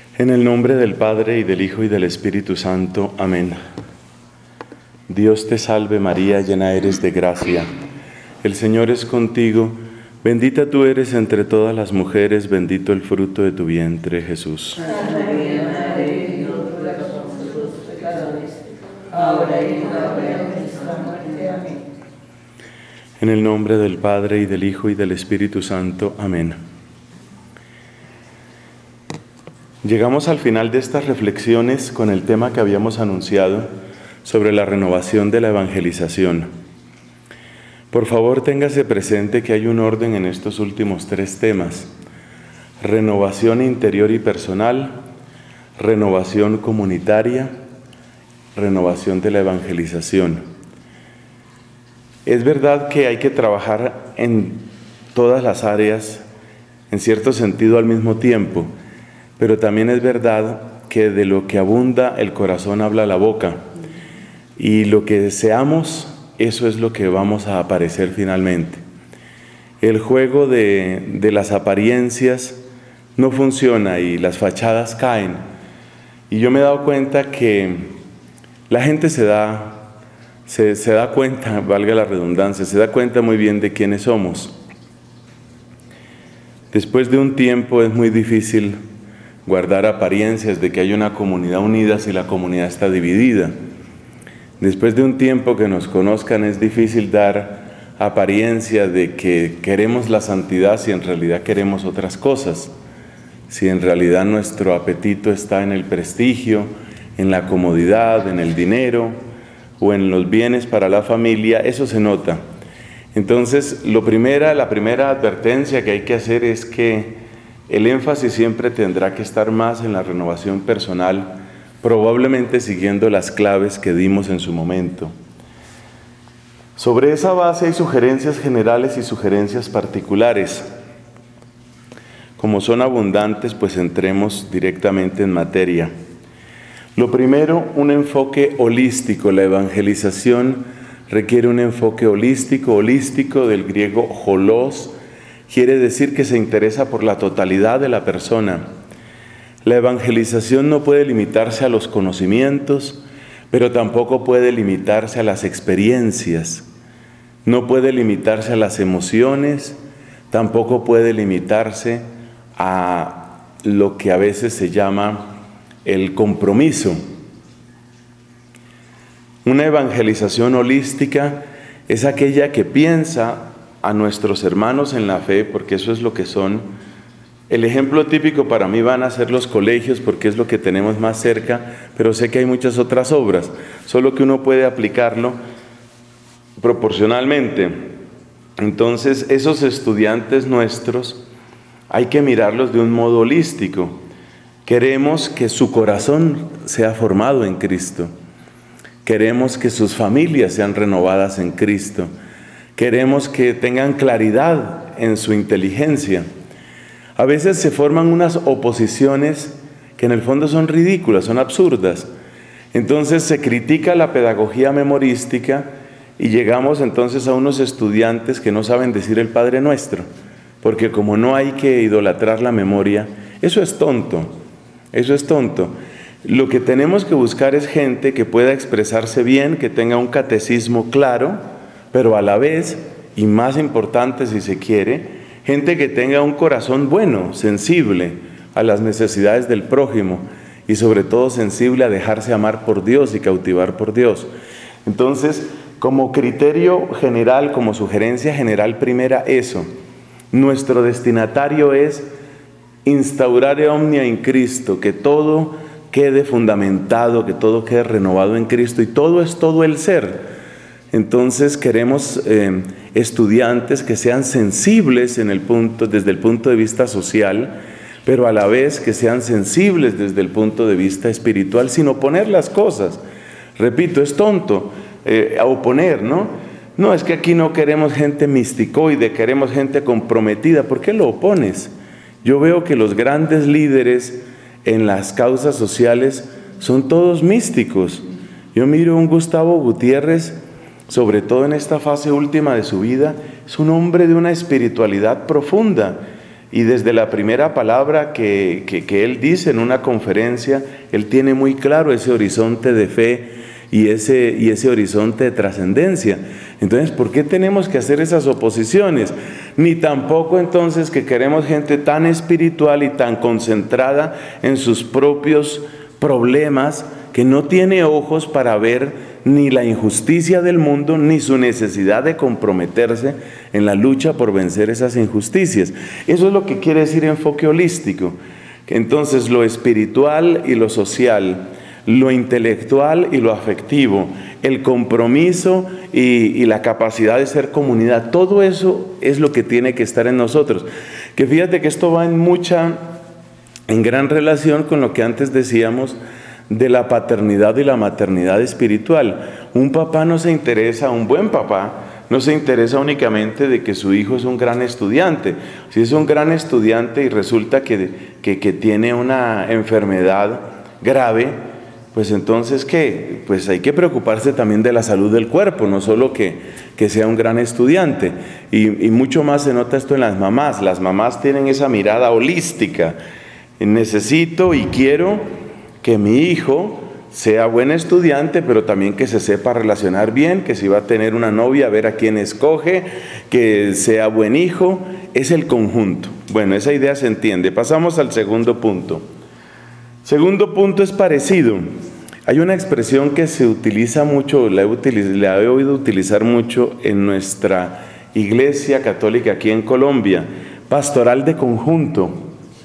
En el nombre del Padre, y del Hijo, y del Espíritu Santo. Amén. Dios te salve María, llena eres de gracia. El Señor es contigo. Bendita tú eres entre todas las mujeres, bendito el fruto de tu vientre, Jesús. Santa María, Madre de Dios, ruega por nosotros pecadores, ahora y en la hora de nuestra muerte. Amén. En el nombre del Padre, y del Hijo, y del Espíritu Santo. Amén. Llegamos al final de estas reflexiones con el tema que habíamos anunciado sobre la renovación de la evangelización. Por favor, téngase presente que hay un orden en estos últimos tres temas: renovación interior y personal, renovación comunitaria, renovación de la evangelización. Es verdad que hay que trabajar en todas las áreas, en cierto sentido al mismo tiempo, pero también es verdad que de lo que abunda el corazón habla la boca, y lo que deseamos, eso es lo que vamos a aparecer finalmente. El juego de las apariencias no funciona y las fachadas caen, y yo me he dado cuenta que la gente se da cuenta, valga la redundancia, se da cuenta muy bien de quiénes somos. Después de un tiempo es muy difícil guardar apariencias de que hay una comunidad unida si la comunidad está dividida. Después de un tiempo que nos conozcan es difícil dar apariencia de que queremos la santidad si en realidad queremos otras cosas, si en realidad nuestro apetito está en el prestigio, en la comodidad, en el dinero o en los bienes para la familia. Eso se nota. Entonces, la primera advertencia que hay que hacer es que el énfasis siempre tendrá que estar más en la renovación personal, probablemente siguiendo las claves que dimos en su momento. Sobre esa base hay sugerencias generales y sugerencias particulares. Como son abundantes, pues entremos directamente en materia. Lo primero, un enfoque holístico. La evangelización requiere un enfoque holístico del griego holos. Quiere decir que se interesa por la totalidad de la persona. La evangelización no puede limitarse a los conocimientos, pero tampoco puede limitarse a las experiencias. No puede limitarse a las emociones, tampoco puede limitarse a lo que a veces se llama el compromiso. Una evangelización holística es aquella que piensa a nuestros hermanos en la fe, porque eso es lo que son. El ejemplo típico para mí van a ser los colegios, porque es lo que tenemos más cerca, pero sé que hay muchas otras obras, solo que uno puede aplicarlo proporcionalmente. Entonces, esos estudiantes nuestros hay que mirarlos de un modo holístico. Queremos que su corazón sea formado en Cristo. Queremos que sus familias sean renovadas en Cristo. Queremos que tengan claridad en su inteligencia. A veces se forman unas oposiciones que en el fondo son ridículas, son absurdas. Entonces se critica la pedagogía memorística y llegamos entonces a unos estudiantes que no saben decir el Padre Nuestro, porque como no hay que idolatrar la memoria, eso es tonto, eso es tonto. Lo que tenemos que buscar es gente que pueda expresarse bien, que tenga un catecismo claro, pero a la vez, y más importante si se quiere, gente que tenga un corazón bueno, sensible a las necesidades del prójimo y sobre todo sensible a dejarse amar por Dios y cautivar por Dios. Entonces, como criterio general, como sugerencia general primera, eso. Nuestro destinatario es instaurar omnia in Cristo, que todo quede fundamentado, que todo quede renovado en Cristo, y todo es todo el ser. Entonces queremos estudiantes que sean sensibles desde el punto de vista social, pero a la vez que sean sensibles desde el punto de vista espiritual, sin oponer las cosas. Repito, es tonto oponer, ¿no? No, es que aquí no queremos gente misticoide, queremos gente comprometida. ¿Por qué lo opones? Yo veo que los grandes líderes en las causas sociales son todos místicos. Yo miro a un Gustavo Gutiérrez, sobre todo en esta fase última de su vida, es un hombre de una espiritualidad profunda. Y desde la primera palabra que él dice en una conferencia, él tiene muy claro ese horizonte de fe y ese horizonte de trascendencia. Entonces, ¿por qué tenemos que hacer esas oposiciones? Ni tampoco entonces que queremos gente tan espiritual y tan concentrada en sus propios problemas, que no tiene ojos para ver ni la injusticia del mundo, ni su necesidad de comprometerse en la lucha por vencer esas injusticias. Eso es lo que quiere decir enfoque holístico. Entonces, lo espiritual y lo social, lo intelectual y lo afectivo, el compromiso y la capacidad de ser comunidad, todo eso es lo que tiene que estar en nosotros. Que fíjate que esto va en gran relación con lo que antes decíamos de la paternidad y la maternidad espiritual. Un papá no se interesa, un buen papá no se interesa únicamente de que su hijo es un gran estudiante. Si es un gran estudiante y resulta que tiene una enfermedad grave, pues entonces ¿qué? Pues hay que preocuparse también de la salud del cuerpo, no solo que sea un gran estudiante. Y mucho más se nota esto en las mamás. Las mamás tienen esa mirada holística. Necesito y quiero que mi hijo sea buen estudiante, pero también que se sepa relacionar bien, que si va a tener una novia, a ver a quién escoge, que sea buen hijo. Es el conjunto. Bueno, esa idea se entiende. Pasamos al segundo punto. Segundo punto es parecido. Hay una expresión que se utiliza mucho, la he oído utilizar mucho en nuestra iglesia católica aquí en Colombia: pastoral de conjunto.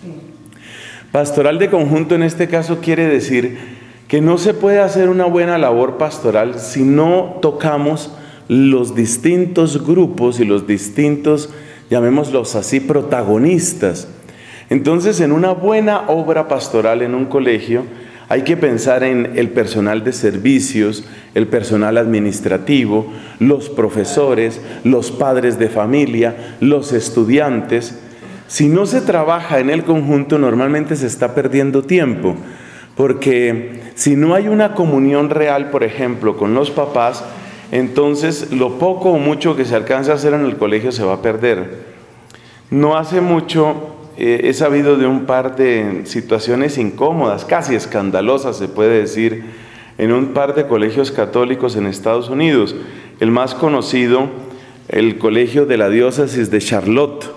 Pastoral de conjunto en este caso quiere decir que no se puede hacer una buena labor pastoral si no tocamos los distintos grupos y los distintos, llamémoslos así, protagonistas. Entonces, en una buena obra pastoral en un colegio hay que pensar en el personal de servicios, el personal administrativo, los profesores, los padres de familia, los estudiantes. Si no se trabaja en el conjunto, normalmente se está perdiendo tiempo, porque si no hay una comunión real, por ejemplo, con los papás, entonces lo poco o mucho que se alcanza a hacer en el colegio se va a perder. No hace mucho he sabido de un par de situaciones incómodas, casi escandalosas se puede decir, en un par de colegios católicos en Estados Unidos. El más conocido, el colegio de la diócesis de Charlotte.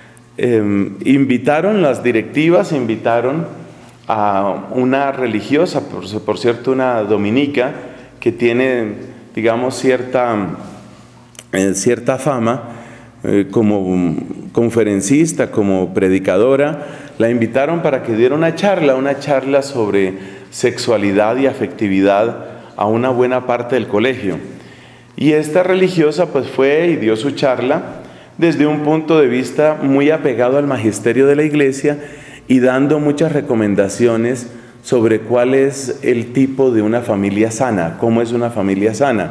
Las directivas invitaron a una religiosa, por cierto una dominica, que tiene, digamos, cierta fama como conferencista, como predicadora. La invitaron para que diera una charla sobre sexualidad y afectividad a una buena parte del colegio. Y esta religiosa pues fue y dio su charla desde un punto de vista muy apegado al magisterio de la iglesia y dando muchas recomendaciones sobre cuál es el tipo de una familia sana, cómo es una familia sana.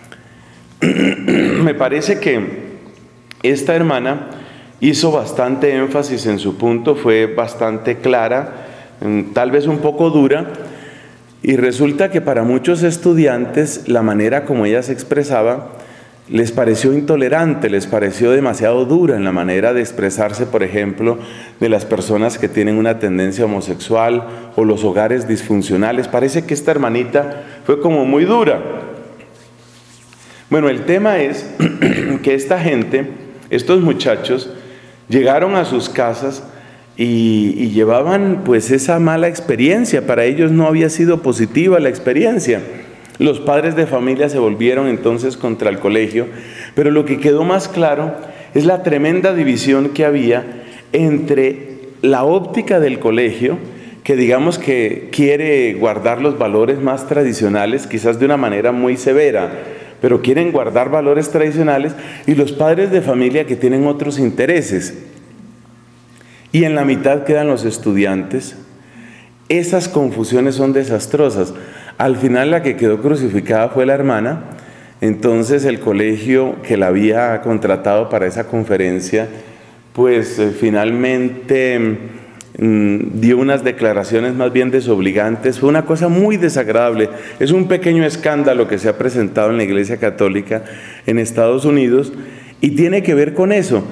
Me parece que esta hermana hizo bastante énfasis en su punto, fue bastante clara, tal vez un poco dura, y resulta que para muchos estudiantes la manera como ella se expresaba les pareció intolerante, les pareció demasiado dura en la manera de expresarse, por ejemplo, de las personas que tienen una tendencia homosexual o los hogares disfuncionales. Parece que esta hermanita fue como muy dura. Bueno, el tema es que esta gente, estos muchachos, llegaron a sus casas y llevaban pues esa mala experiencia. Para ellos no había sido positiva la experiencia. Los padres de familia se volvieron entonces contra el colegio, pero lo que quedó más claro es la tremenda división que había entre la óptica del colegio, que digamos que quiere guardar los valores más tradicionales, quizás de una manera muy severa, pero quieren guardar valores tradicionales, y los padres de familia que tienen otros intereses. Y en la mitad quedan los estudiantes. Esas confusiones son desastrosas. Al final la que quedó crucificada fue la hermana. Entonces el colegio que la había contratado para esa conferencia, pues finalmente dio unas declaraciones más bien desobligantes. Fue una cosa muy desagradable. Es un pequeño escándalo que se ha presentado en la Iglesia Católica en Estados Unidos y tiene que ver con eso.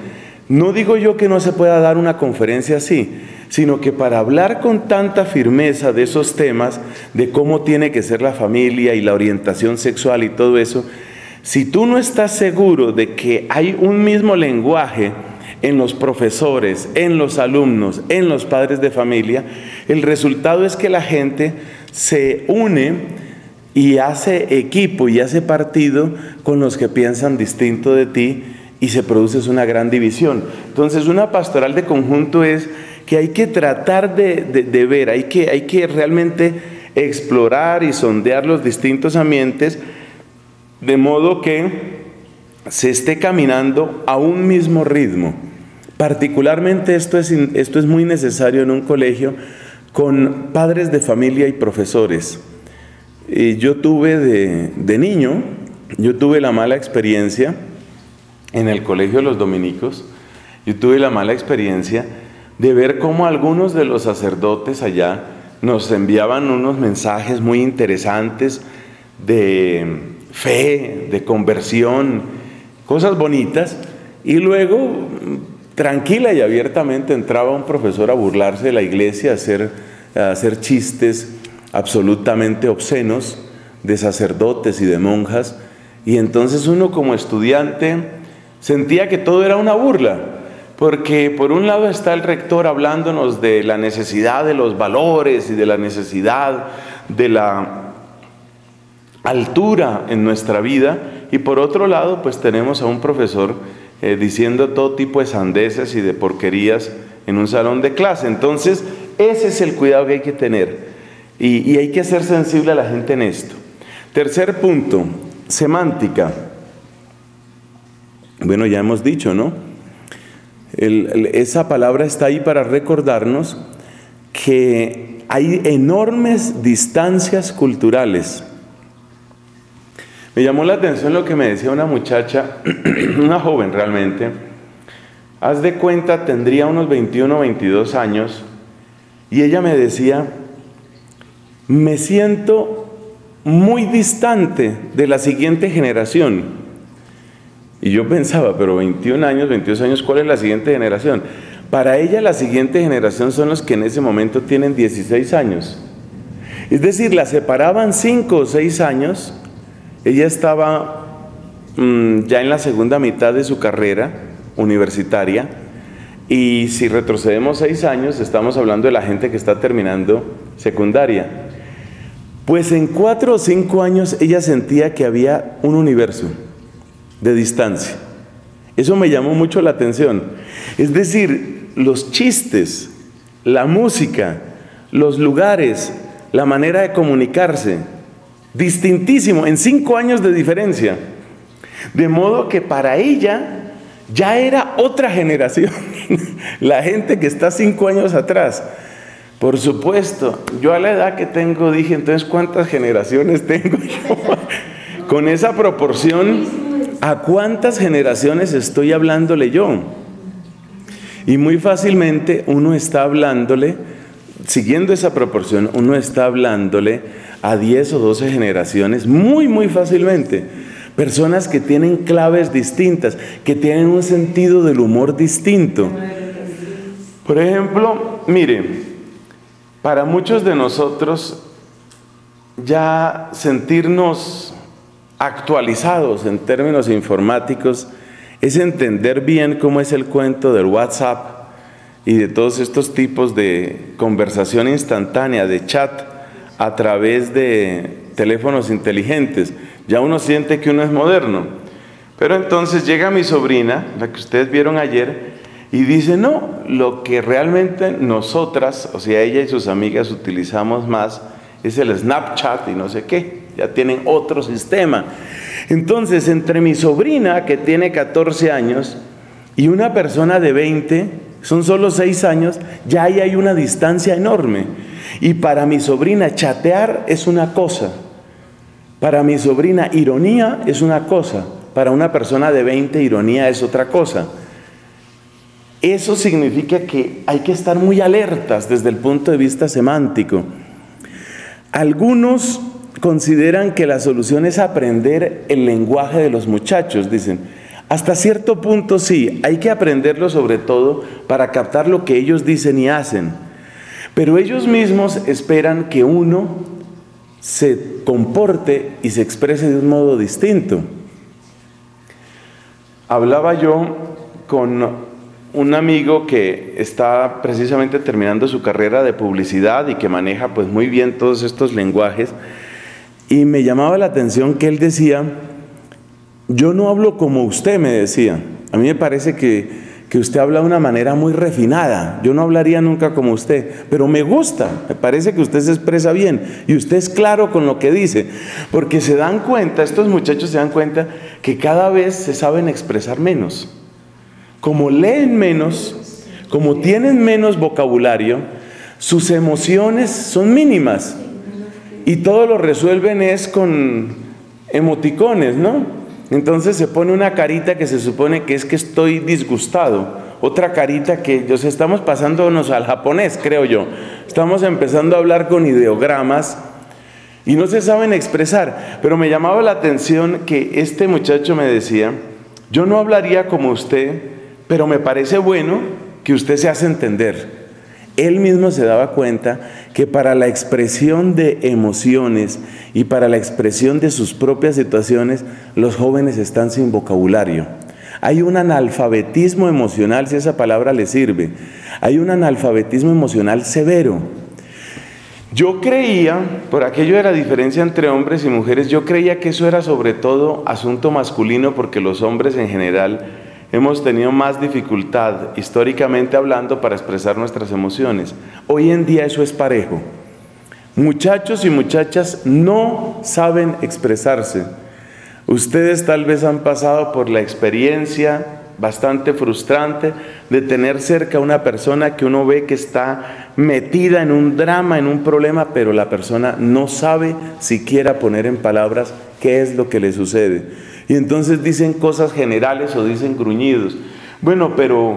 No digo yo que no se pueda dar una conferencia así, sino que para hablar con tanta firmeza de esos temas, de cómo tiene que ser la familia y la orientación sexual y todo eso, si tú no estás seguro de que hay un mismo lenguaje en los profesores, en los alumnos, en los padres de familia, el resultado es que la gente se une y hace equipo y hace partido con los que piensan distinto de ti y se produce una gran división. Entonces, una pastoral de conjunto es que hay que tratar de ver, hay que realmente explorar y sondear los distintos ambientes de modo que se esté caminando a un mismo ritmo. Particularmente esto es muy necesario en un colegio con padres de familia y profesores. Yo tuve de niño, yo tuve la mala experiencia en el colegio de los dominicos, yo tuve la mala experiencia de ver cómo algunos de los sacerdotes allá nos enviaban unos mensajes muy interesantes de fe, de conversión, cosas bonitas, y luego tranquila y abiertamente entraba un profesor a burlarse de la iglesia, a hacer chistes absolutamente obscenos de sacerdotes y de monjas, y entonces uno como estudiante sentía que todo era una burla, porque por un lado está el rector hablándonos de la necesidad de los valores y de la necesidad de la altura en nuestra vida, y por otro lado pues tenemos a un profesor diciendo todo tipo de sandeces y de porquerías en un salón de clase. Entonces ese es el cuidado que hay que tener y hay que ser sensible a la gente en esto. Tercer punto, semántica. Bueno, ya hemos dicho, ¿no? Esa palabra está ahí para recordarnos que hay enormes distancias culturales. Me llamó la atención lo que me decía una muchacha, una joven realmente, haz de cuenta, tendría unos 21 o 22 años, y ella me decía, me siento muy distante de la siguiente generación. Y yo pensaba, pero 21 años, 22 años, ¿cuál es la siguiente generación? Para ella la siguiente generación son los que en ese momento tienen 16 años. Es decir, la separaban 5 o 6 años. Ella estaba ya en la segunda mitad de su carrera universitaria, y si retrocedemos 6 años, estamos hablando de la gente que está terminando secundaria. Pues en 4 o 5 años ella sentía que había un universo de distancia. Eso me llamó mucho la atención. Es decir, los chistes, la música, los lugares, la manera de comunicarse, distintísimo, en 5 años de diferencia. De modo que para ella ya era otra generación, la gente que está 5 años atrás. Por supuesto, yo a la edad que tengo dije, entonces, ¿cuántas generaciones tengo yo? Con esa proporción, ¿a cuántas generaciones estoy hablándole yo? Y muy fácilmente uno está hablándole, siguiendo esa proporción, uno está hablándole a 10 o 12 generaciones muy fácilmente. Personas que tienen claves distintas, que tienen un sentido del humor distinto. Por ejemplo, mire, para muchos de nosotros ya sentirnos actualizados en términos informáticos es entender bien cómo es el cuento del WhatsApp y de todos estos tipos de conversación instantánea, de chat a través de teléfonos inteligentes. Ya uno siente que uno es moderno. Pero entonces llega mi sobrina, la que ustedes vieron ayer, y dice, no, lo que realmente nosotras, o sea, ella y sus amigas utilizamos más, es el Snapchat y no sé qué, ya tienen otro sistema. Entonces, entre mi sobrina, que tiene 14 años, y una persona de 20, son solo 6 años, ya ahí hay una distancia enorme. Y para mi sobrina, chatear es una cosa. Para mi sobrina, ironía es una cosa. Para una persona de 20, ironía es otra cosa. Eso significa que hay que estar muy alertas desde el punto de vista semántico. Algunos consideran que la solución es aprender el lenguaje de los muchachos. Dicen, Hasta cierto punto sí, hay que aprenderlo sobre todo para captar lo que ellos dicen y hacen. Pero ellos mismos esperan que uno se comporte y se exprese de un modo distinto. Hablaba yo con un amigo que está precisamente terminando su carrera de publicidad y que maneja pues muy bien todos estos lenguajes, y me llamaba la atención que él decía: yo no hablo como usted, me decía. A mí me parece que usted habla de una manera muy refinada. Yo no hablaría nunca como usted, pero me gusta, me parece que usted se expresa bien y usted es claro con lo que dice. Porque se dan cuenta, estos muchachos se dan cuenta que cada vez se saben expresar menos. Como leen menos, como tienen menos vocabulario, sus emociones son mínimas. Y todo lo resuelven es con emoticones, ¿no? Entonces se pone una carita que se supone que es que estoy disgustado, otra carita que estamos pasándonos al japonés, creo yo. Estamos empezando a hablar con ideogramas y no se saben expresar. Pero me llamaba la atención que este muchacho me decía: yo no hablaría como usted, pero me parece bueno que usted se hace entender. Él mismo se daba cuenta que para la expresión de emociones y para la expresión de sus propias situaciones, los jóvenes están sin vocabulario. Hay un analfabetismo emocional, si esa palabra le sirve. Hay un analfabetismo emocional severo. Yo creía, por aquello de la diferencia entre hombres y mujeres, yo creía que eso era sobre todo asunto masculino, porque los hombres en general hemos tenido más dificultad, históricamente hablando, para expresar nuestras emociones. Hoy en día eso es parejo. Muchachos y muchachas no saben expresarse. Ustedes tal vez han pasado por la experiencia bastante frustrante de tener cerca a una persona que uno ve que está metida en un drama, en un problema, pero la persona no sabe siquiera poner en palabras qué es lo que le sucede. Y entonces dicen cosas generales o dicen gruñidos. Bueno, pero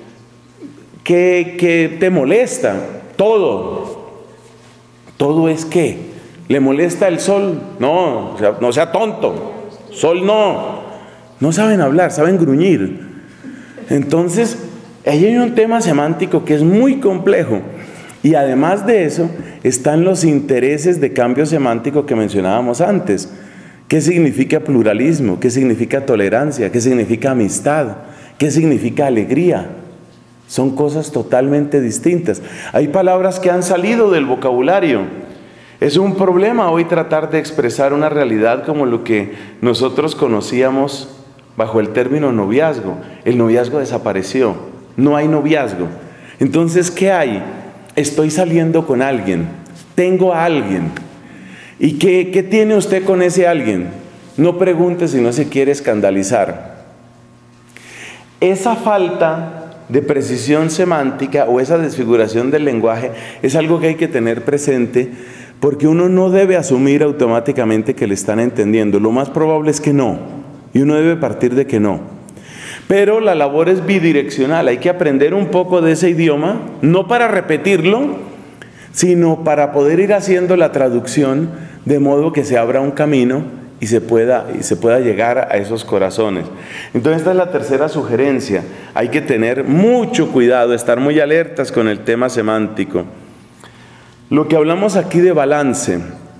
¿qué te molesta? Todo. ¿Todo es qué? ¿Le molesta el sol? No, no sea tonto. Sol no. No saben hablar, saben gruñir. Entonces, ahí hay un tema semántico que es muy complejo. Y además de eso, están los intereses de cambio semántico que mencionábamos antes. ¿Qué significa pluralismo? ¿Qué significa tolerancia? ¿Qué significa amistad? ¿Qué significa alegría? Son cosas totalmente distintas. Hay palabras que han salido del vocabulario. Es un problema hoy tratar de expresar una realidad como lo que nosotros conocíamos bajo el término noviazgo. El noviazgo desapareció. No hay noviazgo. Entonces, ¿qué hay? Estoy saliendo con alguien. Tengo a alguien. ¿Y qué tiene usted con ese alguien? No pregunte si no se quiere escandalizar. Esa falta de precisión semántica o esa desfiguración del lenguaje es algo que hay que tener presente, porque uno no debe asumir automáticamente que le están entendiendo. Lo más probable es que no, y uno debe partir de que no. Pero la labor es bidireccional, hay que aprender un poco de ese idioma, no para repetirlo, sino para poder ir haciendo la traducción de modo que se abra un camino y se pueda llegar a esos corazones. Entonces esta es la tercera sugerencia. Hay que tener mucho cuidado, estar muy alertas con el tema semántico. Lo que hablamos aquí de balance.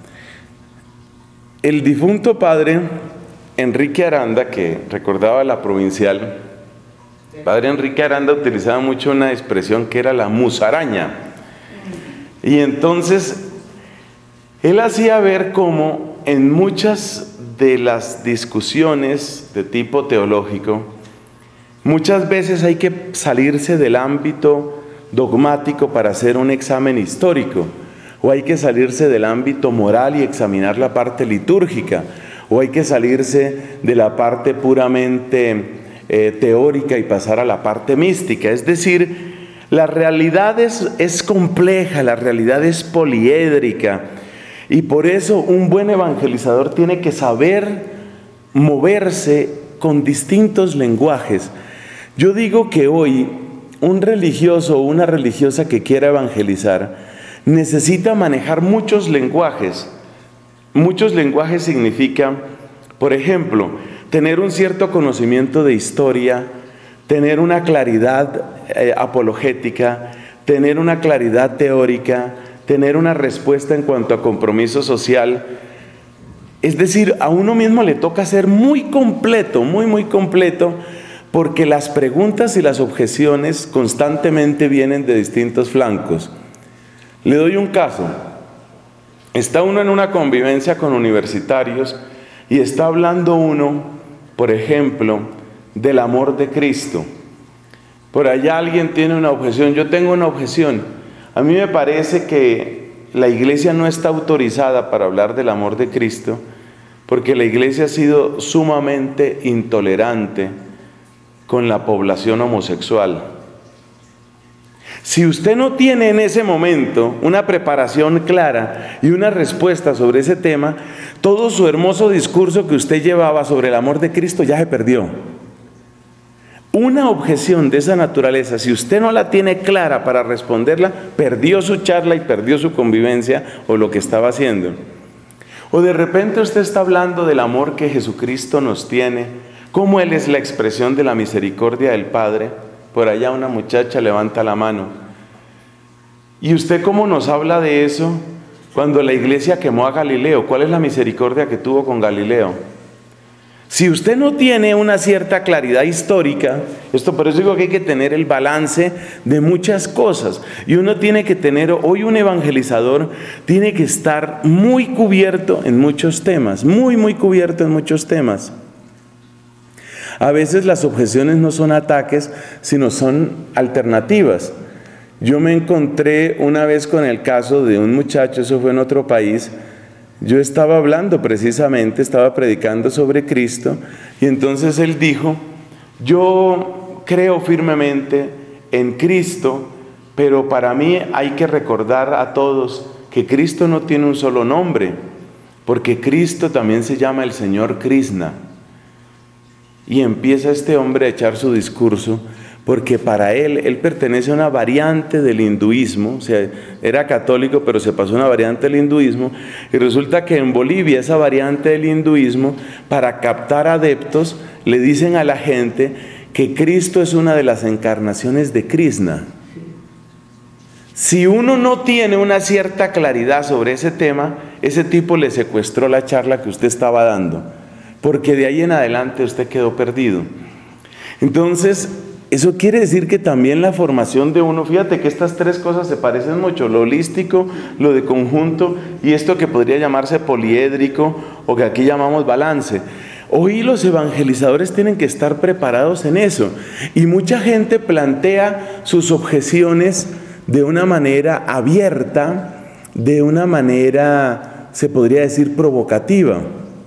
El difunto padre Enrique Aranda, que recordaba la provincial, padre Enrique Aranda utilizaba mucho una expresión que era la musaraña. Y entonces, él hacía ver cómo en muchas de las discusiones de tipo teológico, muchas veces hay que salirse del ámbito dogmático para hacer un examen histórico, o hay que salirse del ámbito moral y examinar la parte litúrgica, o hay que salirse de la parte puramente teórica y pasar a la parte mística. Es decir, la realidad es compleja, la realidad es poliédrica, y por eso un buen evangelizador tiene que saber moverse con distintos lenguajes. Yo digo que hoy un religioso o una religiosa que quiera evangelizar necesita manejar muchos lenguajes. Muchos lenguajes significa, por ejemplo, tener un cierto conocimiento de historia, tener una claridad apologética, tener una claridad teórica, tener una respuesta en cuanto a compromiso social. Es decir, a uno mismo le toca ser muy completo, muy completo, porque las preguntas y las objeciones constantemente vienen de distintos flancos. Le doy un caso. Está uno en una convivencia con universitarios y está hablando uno, por ejemplo, del amor de Cristo. Por allá alguien tiene una objeción. Yo tengo una objeción. A mí me parece que la iglesia no está autorizada para hablar del amor de Cristo, porque la iglesia ha sido sumamente intolerante con la población homosexual. Si usted no tiene en ese momento una preparación clara y una respuesta sobre ese tema, todo su hermoso discurso que usted llevaba sobre el amor de Cristo ya se perdió. Una objeción de esa naturaleza, si usted no la tiene clara para responderla, perdió su charla y perdió su convivencia o lo que estaba haciendo. O de repente usted está hablando del amor que Jesucristo nos tiene, cómo Él es la expresión de la misericordia del Padre. Por allá una muchacha levanta la mano. ¿Y usted cómo nos habla de eso cuando la iglesia quemó a Galileo? ¿Cuál es la misericordia que tuvo con Galileo? Si usted no tiene una cierta claridad histórica, por eso digo que hay que tener el balance de muchas cosas. Y uno tiene que tener, hoy un evangelizador tiene que estar muy cubierto en muchos temas, muy cubierto en muchos temas. A veces las objeciones no son ataques, sino son alternativas. Yo me encontré una vez con el caso de un muchacho, eso fue en otro país. Yo estaba hablando precisamente, estaba predicando sobre Cristo, y entonces él dijo: yo creo firmemente en Cristo, pero para mí hay que recordar a todos que Cristo no tiene un solo nombre, porque Cristo también se llama el Señor Krishna. Y empieza este hombre a echar su discurso, porque para él pertenece a una variante del hinduismo, o sea, era católico pero se pasó a una variante del hinduismo, y resulta que en Bolivia esa variante del hinduismo, para captar adeptos, le dicen a la gente que Cristo es una de las encarnaciones de Krishna. Si uno no tiene una cierta claridad sobre ese tema, ese tipo le secuestró la charla que usted estaba dando, porque de ahí en adelante usted quedó perdido. Entonces, eso quiere decir que también la formación de uno, fíjate que estas tres cosas se parecen mucho: lo holístico, lo de conjunto y esto que podría llamarse poliédrico o que aquí llamamos balance. Hoy los evangelizadores tienen que estar preparados en eso, y mucha gente plantea sus objeciones de una manera abierta, de una manera, se podría decir, provocativa.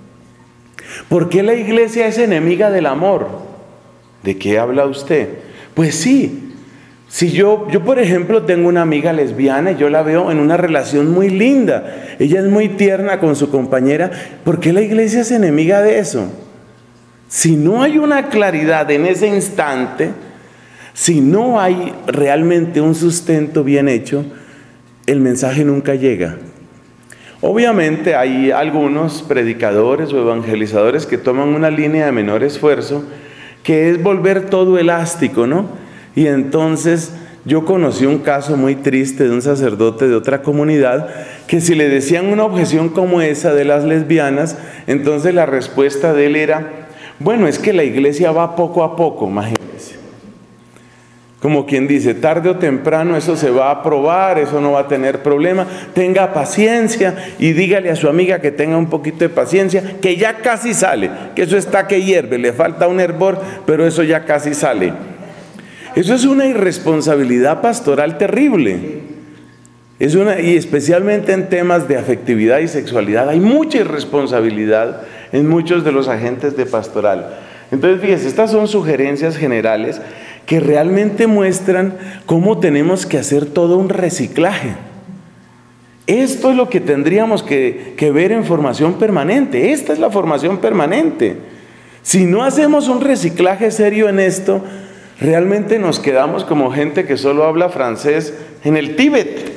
¿Por qué la iglesia es enemiga del amor? ¿De qué habla usted? Pues sí, si yo por ejemplo tengo una amiga lesbiana y yo la veo en una relación muy linda, ella es muy tierna con su compañera, ¿por qué la iglesia es enemiga de eso? Si no hay una claridad en ese instante, si no hay realmente un sustento bien hecho, el mensaje nunca llega. Obviamente hay algunos predicadores o evangelizadores que toman una línea de menor esfuerzo, que es volver todo elástico, ¿no? Y entonces yo conocí un caso muy triste de un sacerdote de otra comunidad, que si le decían una objeción como esa de las lesbianas, entonces la respuesta de él era: bueno, es que la iglesia va poco a poco, imagínense. Como quien dice, tarde o temprano eso se va a aprobar, eso no va a tener problema, tenga paciencia y dígale a su amiga que tenga un poquito de paciencia, que ya casi sale, que eso está que hierve, le falta un hervor, pero eso ya casi sale. Eso es una irresponsabilidad pastoral terrible. Y especialmente en temas de afectividad y sexualidad, hay mucha irresponsabilidad en muchos de los agentes de pastoral. Entonces, fíjense, estas son sugerencias generales que realmente muestran cómo tenemos que hacer todo un reciclaje. Esto es lo que tendríamos que ver en formación permanente. Esta es la formación permanente. Si no hacemos un reciclaje serio en esto, realmente nos quedamos como gente que solo habla francés en el Tíbet.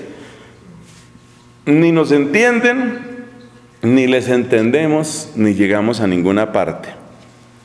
Ni nos entienden, ni les entendemos, ni llegamos a ninguna parte.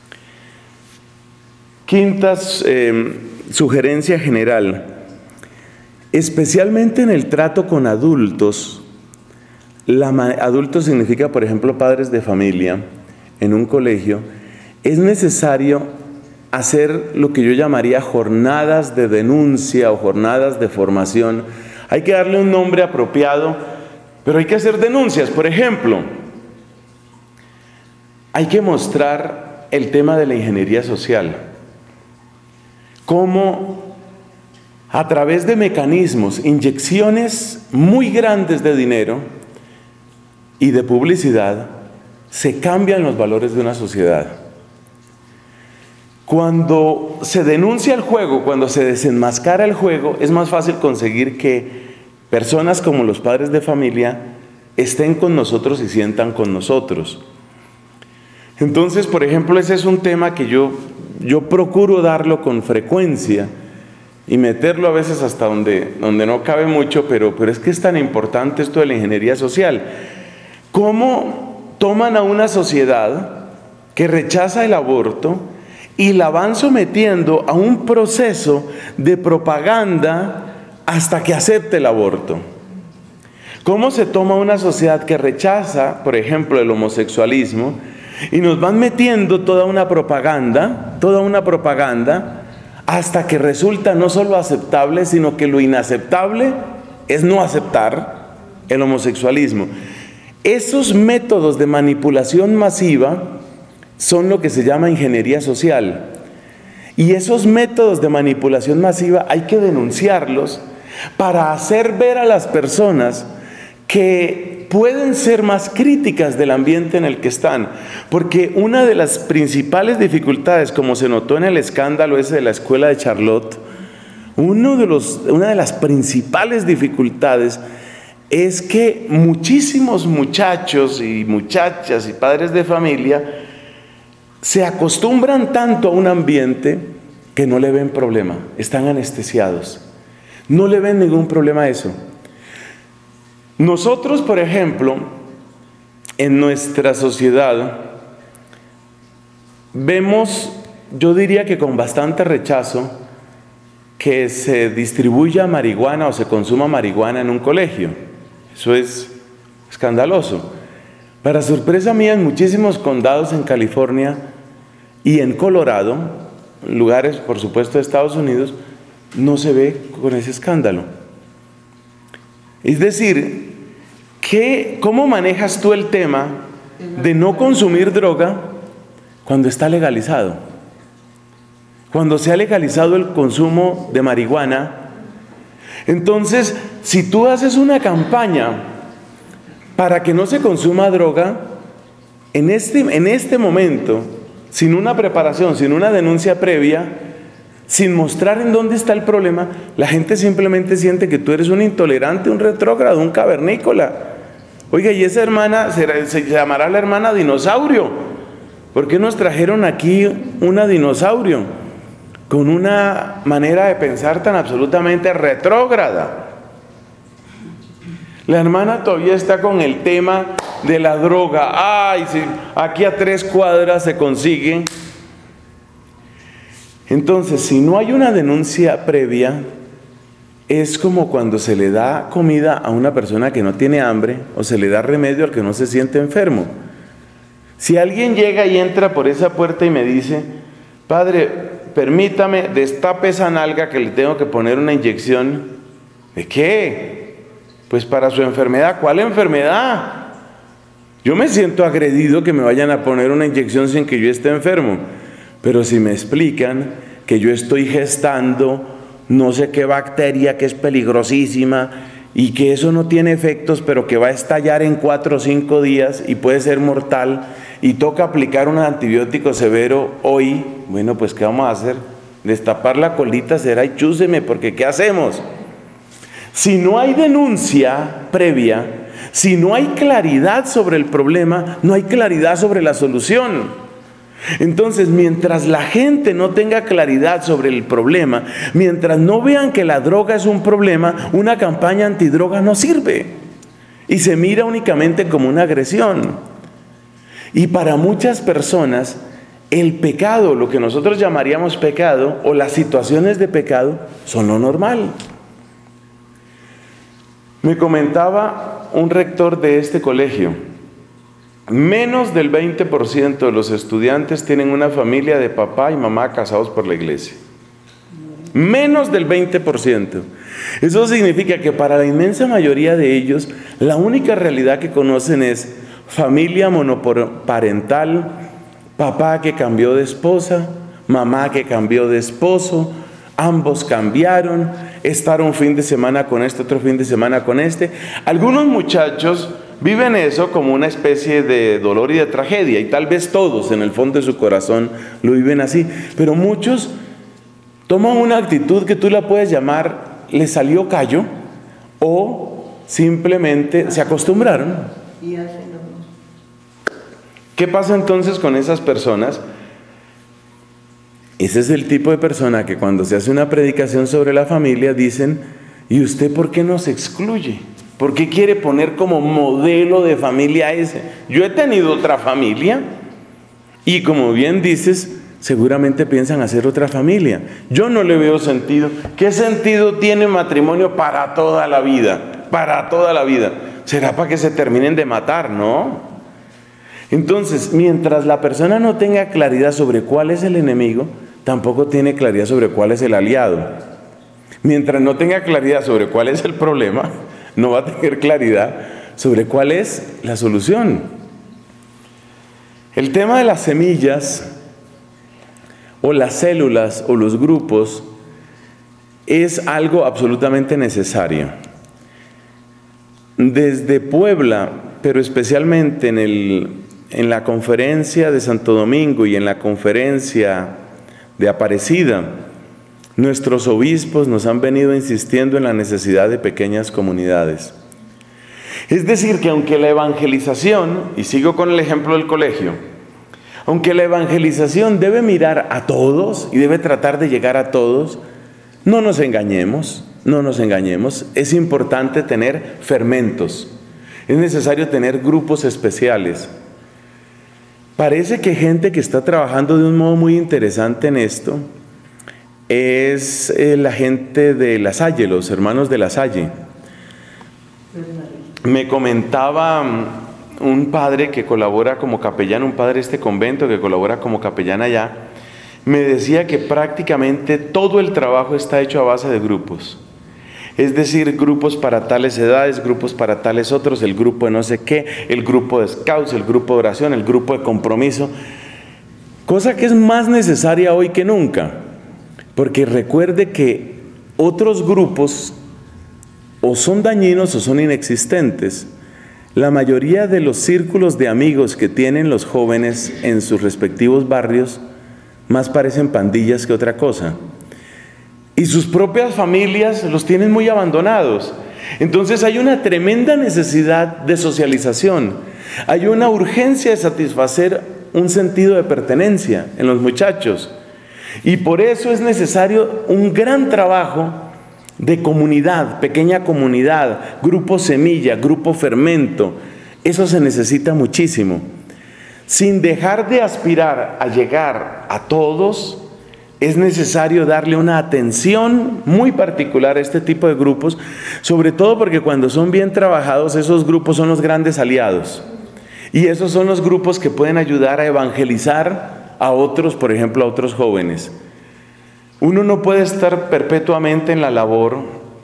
Quinta sugerencia general. Especialmente en el trato con adultos, adultos significa, por ejemplo, padres de familia, en un colegio, es necesario hacer lo que yo llamaría jornadas de denuncia o jornadas de formación. Hay que darle un nombre apropiado, pero hay que hacer denuncias. Por ejemplo, hay que mostrar el tema de la ingeniería social, cómo a través de mecanismos, inyecciones muy grandes de dinero y de publicidad, se cambian los valores de una sociedad. Cuando se denuncia el juego, cuando se desenmascara el juego, es más fácil conseguir que personas como los padres de familia estén con nosotros y sientan con nosotros. Entonces, por ejemplo, ese es un tema que yo procuro darlo con frecuencia y meterlo a veces hasta donde no cabe mucho, pero es que es tan importante esto de la ingeniería social. ¿Cómo toman a una sociedad que rechaza el aborto y la van sometiendo a un proceso de propaganda hasta que acepte el aborto? ¿Cómo se toma una sociedad que rechaza, por ejemplo, el homosexualismo y nos van metiendo toda una propaganda hasta que resulta no solo aceptable, sino que lo inaceptable es no aceptar el homosexualismo? Esos métodos de manipulación masiva son lo que se llama ingeniería social. Y esos métodos de manipulación masiva hay que denunciarlos para hacer ver a las personas que pueden ser más críticas del ambiente en el que están. Porque una de las principales dificultades, como se notó en el escándalo ese de la escuela de Charlotte, una de las principales dificultades es que muchísimos muchachos y muchachas y padres de familia se acostumbran tanto a un ambiente que no le ven problema, están anestesiados, no le ven ningún problema a eso. Nosotros, por ejemplo, en nuestra sociedad vemos, yo diría que con bastante rechazo, que se distribuya marihuana o se consuma marihuana en un colegio. Eso es escandaloso. Para sorpresa mía, en muchísimos condados en California y en Colorado, lugares por supuesto de Estados Unidos, no se ve con ese escándalo. Es decir, ¿cómo manejas tú el tema de no consumir droga cuando está legalizado? Cuando se ha legalizado el consumo de marihuana. Entonces, si tú haces una campaña para que no se consuma droga, en este momento, sin una preparación, sin una denuncia previa, sin mostrar en dónde está el problema, la gente simplemente siente que tú eres un intolerante, un retrógrado, un cavernícola. Oiga, y esa hermana se llamará la hermana dinosaurio. ¿Por qué nos trajeron aquí una dinosaurio con una manera de pensar tan absolutamente retrógrada? La hermana todavía está con el tema de la droga. Ay, si aquí a 3 cuadras se consigue. Entonces, si no hay una denuncia previa, es como cuando se le da comida a una persona que no tiene hambre o se le da remedio al que no se siente enfermo. Si alguien llega y entra por esa puerta y me dice: padre, permítame, destape esa nalga que le tengo que poner una inyección. ¿De qué? Pues para su enfermedad. ¿Cuál enfermedad? Yo me siento agredido que me vayan a poner una inyección sin que yo esté enfermo. Pero si me explican que yo estoy gestando no sé qué bacteria que es peligrosísima y que eso no tiene efectos, pero que va a estallar en 4 o 5 días y puede ser mortal, y toca aplicar un antibiótico severo hoy, bueno, pues ¿qué vamos a hacer? Destapar la colita será y chúseme, porque ¿qué hacemos? Si no hay denuncia previa, si no hay claridad sobre el problema, no hay claridad sobre la solución. Entonces, mientras la gente no tenga claridad sobre el problema, mientras no vean que la droga es un problema, una campaña antidroga no sirve y se mira únicamente como una agresión. Y para muchas personas el pecado, lo que nosotros llamaríamos pecado, o las situaciones de pecado, son lo normal. Me comentaba un rector de este colegio, menos del 20% de los estudiantes tienen una familia de papá y mamá casados por la iglesia. Menos del 20%. Eso significa que para la inmensa mayoría de ellos, la única realidad que conocen es familia monoparental, papá que cambió de esposa, mamá que cambió de esposo, ambos cambiaron, estar un fin de semana con este, otro fin de semana con este. Algunos muchachos viven eso como una especie de dolor y de tragedia, y tal vez todos en el fondo de su corazón lo viven así, pero muchos toman una actitud que tú la puedes llamar, le salió callo, o simplemente se acostumbraron. ¿Qué pasa entonces con esas personas? Ese es el tipo de persona que cuando se hace una predicación sobre la familia dicen, ¿y usted por qué nos excluye? ¿Por qué quiere poner como modelo de familia ese? Yo he tenido otra familia y, como bien dices, seguramente piensan hacer otra familia. Yo no le veo sentido. ¿Qué sentido tiene matrimonio para toda la vida? Para toda la vida. ¿Será para que se terminen de matar? No. Entonces, mientras la persona no tenga claridad sobre cuál es el enemigo, tampoco tiene claridad sobre cuál es el aliado. Mientras no tenga claridad sobre cuál es el problema, no va a tener claridad sobre cuál es la solución. El tema de las semillas, o las células, o los grupos, es algo absolutamente necesario. Desde Puebla, pero especialmente en la conferencia de Santo Domingo y en la conferencia de Aparecida, nuestros obispos nos han venido insistiendo en la necesidad de pequeñas comunidades. Es decir, que aunque la evangelización, y sigo con el ejemplo del colegio, aunque la evangelización debe mirar a todos y debe tratar de llegar a todos, no nos engañemos, es importante tener fermentos, es necesario tener grupos especiales. Parece que gente que está trabajando de un modo muy interesante en esto es la gente de La Salle, los hermanos de La Salle. Me comentaba un padre que colabora como capellán, un padre de este convento que colabora como capellán allá, me decía que prácticamente todo el trabajo está hecho a base de grupos. Es decir, grupos para tales edades, grupos para tales otros, el grupo de no sé qué, el grupo de scouts, el grupo de oración, el grupo de compromiso. Cosa que es más necesaria hoy que nunca, porque recuerde que otros grupos o son dañinos o son inexistentes. La mayoría de los círculos de amigos que tienen los jóvenes en sus respectivos barrios más parecen pandillas que otra cosa. Y sus propias familias los tienen muy abandonados. Entonces hay una tremenda necesidad de socialización. Hay una urgencia de satisfacer un sentido de pertenencia en los muchachos. Y por eso es necesario un gran trabajo de comunidad, pequeña comunidad, grupo semilla, grupo fermento. Eso se necesita muchísimo. Sin dejar de aspirar a llegar a todos, es necesario darle una atención muy particular a este tipo de grupos, sobre todo porque cuando son bien trabajados, esos grupos son los grandes aliados. Y esos son los grupos que pueden ayudar a evangelizar a otros, por ejemplo, a otros jóvenes. Uno no puede estar perpetuamente en la labor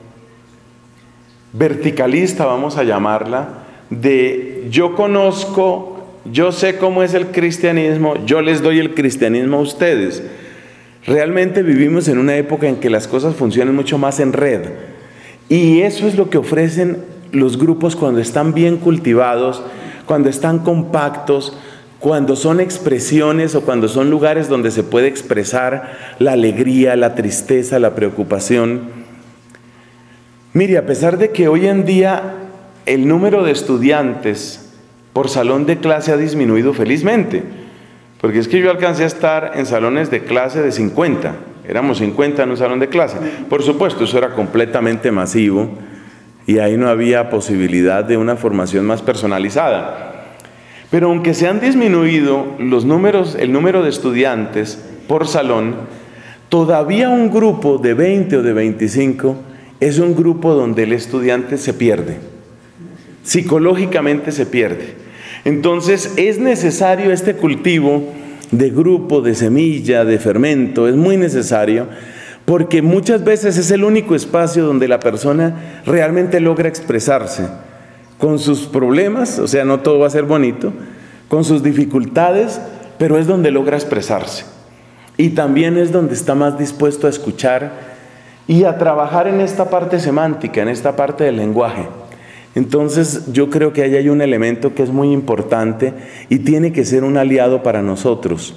verticalista, vamos a llamarla, de yo conozco, yo sé cómo es el cristianismo, yo les doy el cristianismo a ustedes. Realmente vivimos en una época en que las cosas funcionan mucho más en red. Y eso es lo que ofrecen los grupos cuando están bien cultivados, cuando están compactos, cuando son expresiones o cuando son lugares donde se puede expresar la alegría, la tristeza, la preocupación. Mire, a pesar de que hoy en día el número de estudiantes por salón de clase ha disminuido felizmente, porque es que yo alcancé a estar en salones de clase de 50, éramos 50 en un salón de clase. Por supuesto, eso era completamente masivo y ahí no había posibilidad de una formación más personalizada. Pero aunque se han disminuido el número de estudiantes por salón, todavía un grupo de 20 o de 25 es un grupo donde el estudiante se pierde, psicológicamente se pierde. Entonces es necesario este cultivo de grupo, de semilla, de fermento, es muy necesario, porque muchas veces es el único espacio donde la persona realmente logra expresarse con sus problemas, o sea, no todo va a ser bonito, con sus dificultades, pero es donde logra expresarse. Y también es donde está más dispuesto a escuchar y a trabajar en esta parte semántica, en esta parte del lenguaje. Entonces yo creo que ahí hay un elemento que es muy importante y tiene que ser un aliado para nosotros.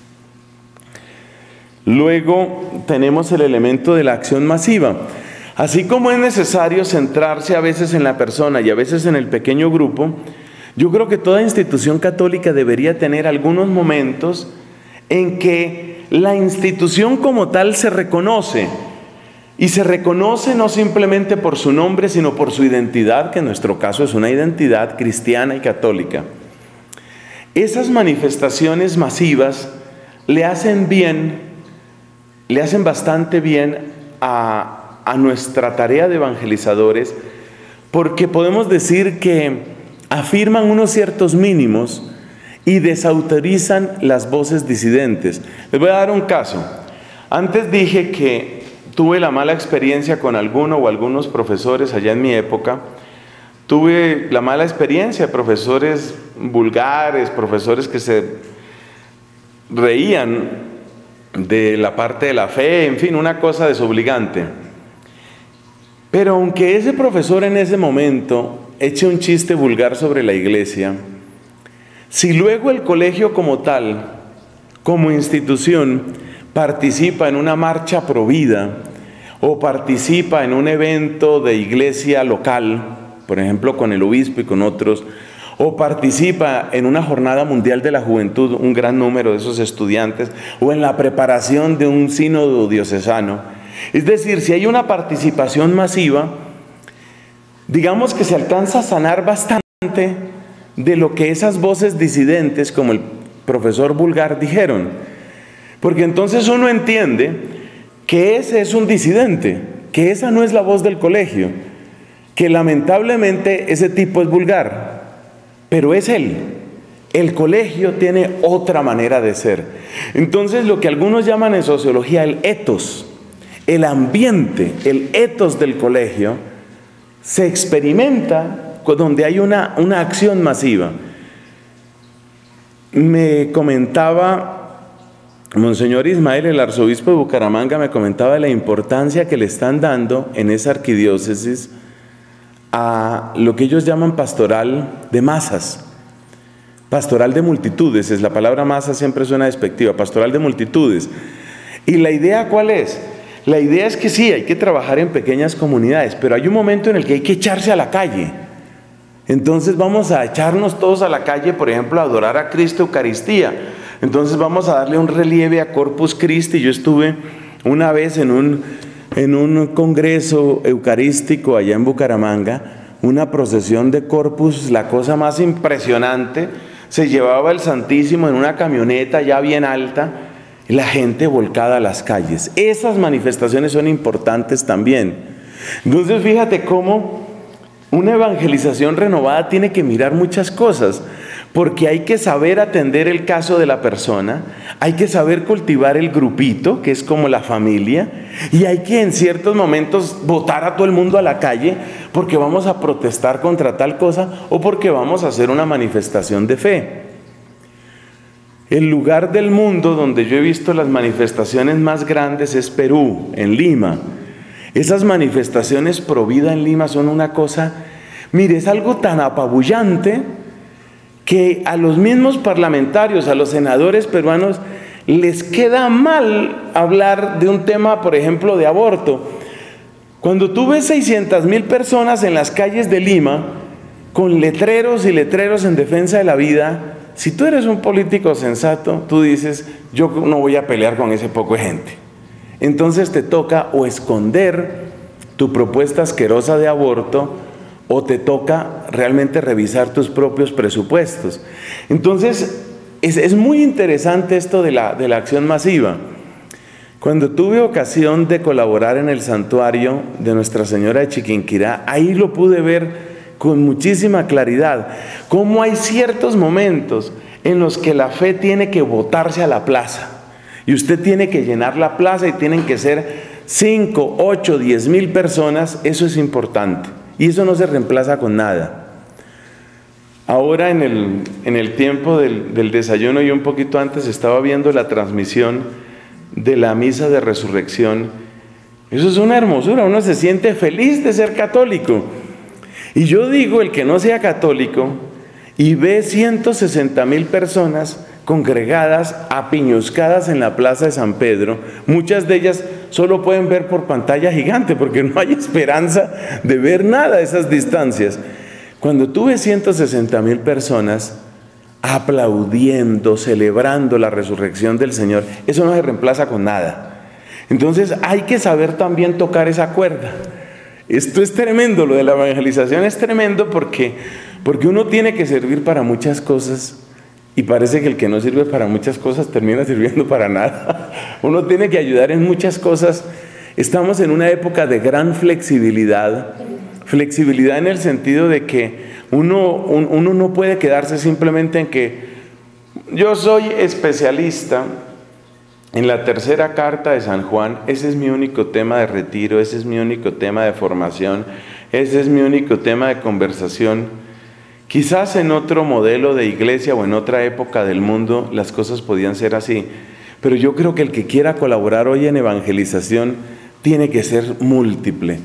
Luego tenemos el elemento de la acción masiva. Así como es necesario centrarse a veces en la persona y a veces en el pequeño grupo, yo creo que toda institución católica debería tener algunos momentos en que la institución como tal se reconoce. Y se reconoce no simplemente por su nombre, sino por su identidad, que en nuestro caso es una identidad cristiana y católica. Esas manifestaciones masivas le hacen bastante bien a nuestra tarea de evangelizadores, porque podemos decir que afirman unos ciertos mínimos y desautorizan las voces disidentes. Les voy a dar un caso. Antes dije que tuve la mala experiencia con alguno o algunos profesores allá en mi época. Tuve la mala experiencia, profesores vulgares, profesores que se reían de la parte de la fe, en fin, una cosa desobligante. Pero aunque ese profesor en ese momento eche un chiste vulgar sobre la iglesia, si luego el colegio como tal, como institución, participa en una marcha pro vida o participa en un evento de iglesia local, por ejemplo con el obispo y con otros, o participa en una jornada mundial de la juventud, un gran número de esos estudiantes, o en la preparación de un sínodo diocesano, es decir, si hay una participación masiva, digamos que se alcanza a sanar bastante de lo que esas voces disidentes, como el profesor vulgar, dijeron. Porque entonces uno entiende que ese es un disidente, que esa no es la voz del colegio, que lamentablemente ese tipo es vulgar, pero es él. El colegio tiene otra manera de ser. Entonces lo que algunos llaman en sociología el etos, el ambiente, el etos del colegio, se experimenta donde hay una acción masiva. Me comentaba Monseñor Ismael, el arzobispo de Bucaramanga, me comentaba de la importancia que le están dando en esa arquidiócesis a lo que ellos llaman pastoral de masas, pastoral de multitudes. Es la palabra masa, siempre suena despectiva, pastoral de multitudes. ¿Y la idea cuál es? La idea es que sí, hay que trabajar en pequeñas comunidades, pero hay un momento en el que hay que echarse a la calle. Entonces vamos a echarnos todos a la calle, por ejemplo, a adorar a Cristo Eucaristía. Entonces vamos a darle un relieve a Corpus Christi. Yo estuve una vez en un congreso eucarístico allá en Bucaramanga, una procesión de Corpus, la cosa más impresionante. Se llevaba el Santísimo en una camioneta ya bien alta, y la gente volcada a las calles. Esas manifestaciones son importantes también. Entonces fíjate cómo una evangelización renovada tiene que mirar muchas cosas, porque hay que saber atender el caso de la persona, hay que saber cultivar el grupito, que es como la familia, y hay que en ciertos momentos botar a todo el mundo a la calle porque vamos a protestar contra tal cosa o porque vamos a hacer una manifestación de fe. El lugar del mundo donde yo he visto las manifestaciones más grandes es Perú, en Lima. Esas manifestaciones pro vida en Lima son una cosa, mire, es algo tan apabullante que a los mismos parlamentarios, a los senadores peruanos, les queda mal hablar de un tema, por ejemplo, de aborto. Cuando tú ves 600,000 personas en las calles de Lima, con letreros y letreros en defensa de la vida, si tú eres un político sensato, tú dices, yo no voy a pelear con ese poco de gente. Entonces te toca o esconder tu propuesta asquerosa de aborto, o te toca realmente revisar tus propios presupuestos. Entonces, es muy interesante esto de la acción masiva. Cuando tuve ocasión de colaborar en el santuario de Nuestra Señora de Chiquinquirá, ahí lo pude ver con muchísima claridad, cómo hay ciertos momentos en los que la fe tiene que botarse a la plaza, y usted tiene que llenar la plaza y tienen que ser 5, 8, 10 mil personas. Eso es importante, y eso no se reemplaza con nada. Ahora en el tiempo del desayuno y un poquito antes estaba viendo la transmisión de la misa de resurrección. Eso es una hermosura, uno se siente feliz de ser católico. Y yo digo, el que no sea católico y ve 160,000 personas congregadas, apiñuscadas en la plaza de San Pedro, muchas de ellas solo pueden ver por pantalla gigante porque no hay esperanza de ver nada a esas distancias. Cuando tú ves 160,000 personas aplaudiendo, celebrando la resurrección del Señor, eso no se reemplaza con nada. Entonces hay que saber también tocar esa cuerda. Esto es tremendo, lo de la evangelización es tremendo porque uno tiene que servir para muchas cosas, y parece que el que no sirve para muchas cosas termina sirviendo para nada. Uno tiene que ayudar en muchas cosas. Estamos en una época de gran flexibilidad en el sentido de que uno no puede quedarse simplemente en que yo soy especialista en la tercera carta de San Juan, ese es mi único tema de retiro, ese es mi único tema de formación, ese es mi único tema de conversación. Quizás en otro modelo de iglesia o en otra época del mundo las cosas podían ser así, pero yo creo que el que quiera colaborar hoy en evangelización tiene que ser múltiple.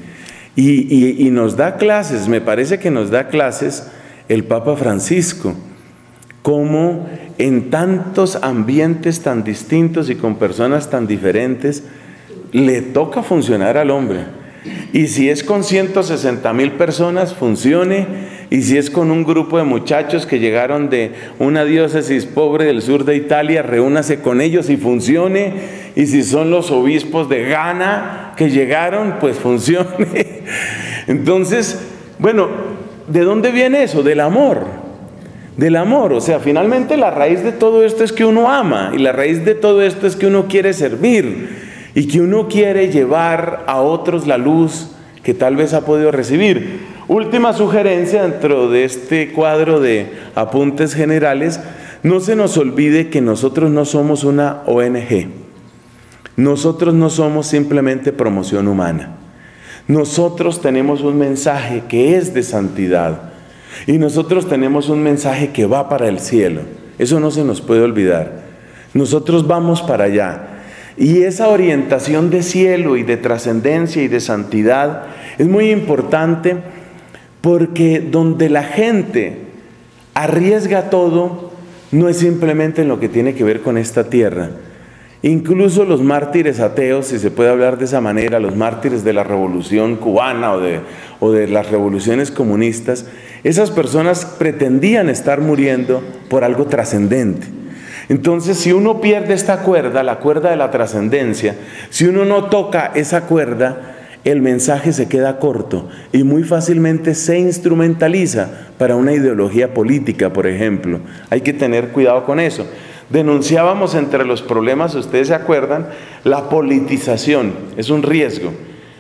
Y nos da clases, me parece que nos da clases el Papa Francisco, cómo en tantos ambientes tan distintos y con personas tan diferentes le toca funcionar al hombre. Y si es con 160,000 personas, funcione. Y si es con un grupo de muchachos que llegaron de una diócesis pobre del sur de Italia, reúnase con ellos y funcione. Y si son los obispos de Ghana que llegaron, pues funcione. Entonces, bueno, ¿de dónde viene eso? Del amor. Del amor. O sea, finalmente la raíz de todo esto es que uno ama. Y la raíz de todo esto es que uno quiere servir. Y que uno quiere llevar a otros la luz que tal vez ha podido recibir. Última sugerencia dentro de este cuadro de apuntes generales: no se nos olvide que nosotros no somos una ONG. Nosotros no somos simplemente promoción humana. Nosotros tenemos un mensaje que es de santidad. Y nosotros tenemos un mensaje que va para el cielo. Eso no se nos puede olvidar. Nosotros vamos para allá. Y esa orientación de cielo y de trascendencia y de santidad es muy importante, porque donde la gente arriesga todo no es simplemente en lo que tiene que ver con esta tierra. Incluso los mártires ateos, si se puede hablar de esa manera, los mártires de la revolución cubana o de las revoluciones comunistas, esas personas pretendían estar muriendo por algo trascendente. Entonces, si uno pierde esta cuerda, la cuerda de la trascendencia, si uno no toca esa cuerda, el mensaje se queda corto y muy fácilmente se instrumentaliza para una ideología política, por ejemplo. Hay que tener cuidado con eso. Denunciábamos entre los problemas, ustedes se acuerdan, la politización. Es un riesgo.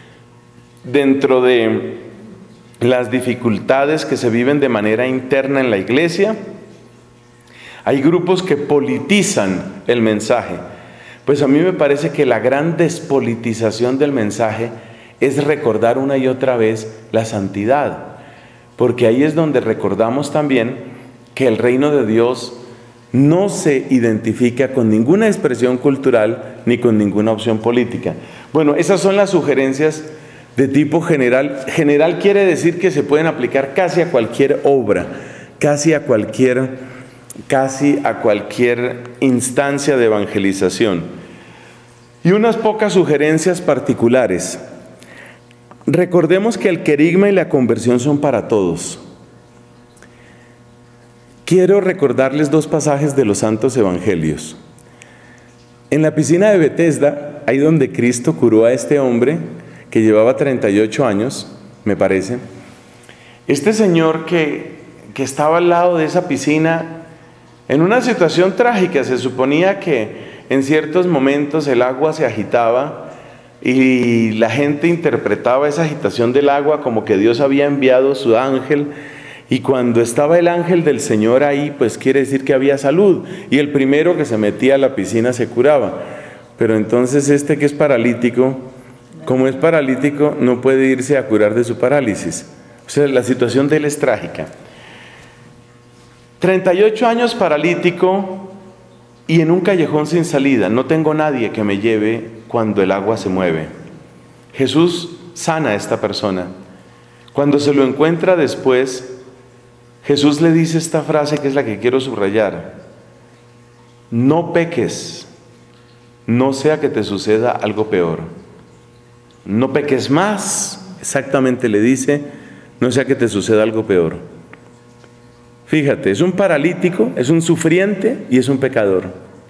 Dentro de las dificultades que se viven de manera interna en la iglesia, hay grupos que politizan el mensaje. Pues a mí me parece que la gran despolitización del mensaje es recordar una y otra vez la santidad, porque ahí es donde recordamos también que el reino de Dios no se identifica con ninguna expresión cultural ni con ninguna opción política. Bueno, esas son las sugerencias de tipo general. General quiere decir que se pueden aplicar casi a cualquier obra, casi a cualquier instancia de evangelización. Y unas pocas sugerencias particulares. Recordemos que el querigma y la conversión son para todos. Quiero recordarles dos pasajes de los santos evangelios. En la piscina de Betesda, ahí donde Cristo curó a este hombre que llevaba 38 años, me parece, Este señor que estaba al lado de esa piscina, en una situación trágica, se suponía que en ciertos momentos el agua se agitaba y la gente interpretaba esa agitación del agua como que Dios había enviado su ángel, y cuando estaba el ángel del Señor ahí, pues quiere decir que había salud, y el primero que se metía a la piscina se curaba. Pero entonces este que es paralítico, como es paralítico, no puede irse a curar de su parálisis. O sea, la situación de él es trágica. 38 años paralítico y en un callejón sin salida. No tengo nadie que me lleve cuando el agua se mueve. Jesús sana a esta persona. Cuando se lo encuentra después, Jesús le dice esta frase que es la que quiero subrayar: no peques, no sea que te suceda algo peor. No peques más, exactamente le dice, no sea que te suceda algo peor. Fíjate, es un paralítico, es un sufriente y es un pecador.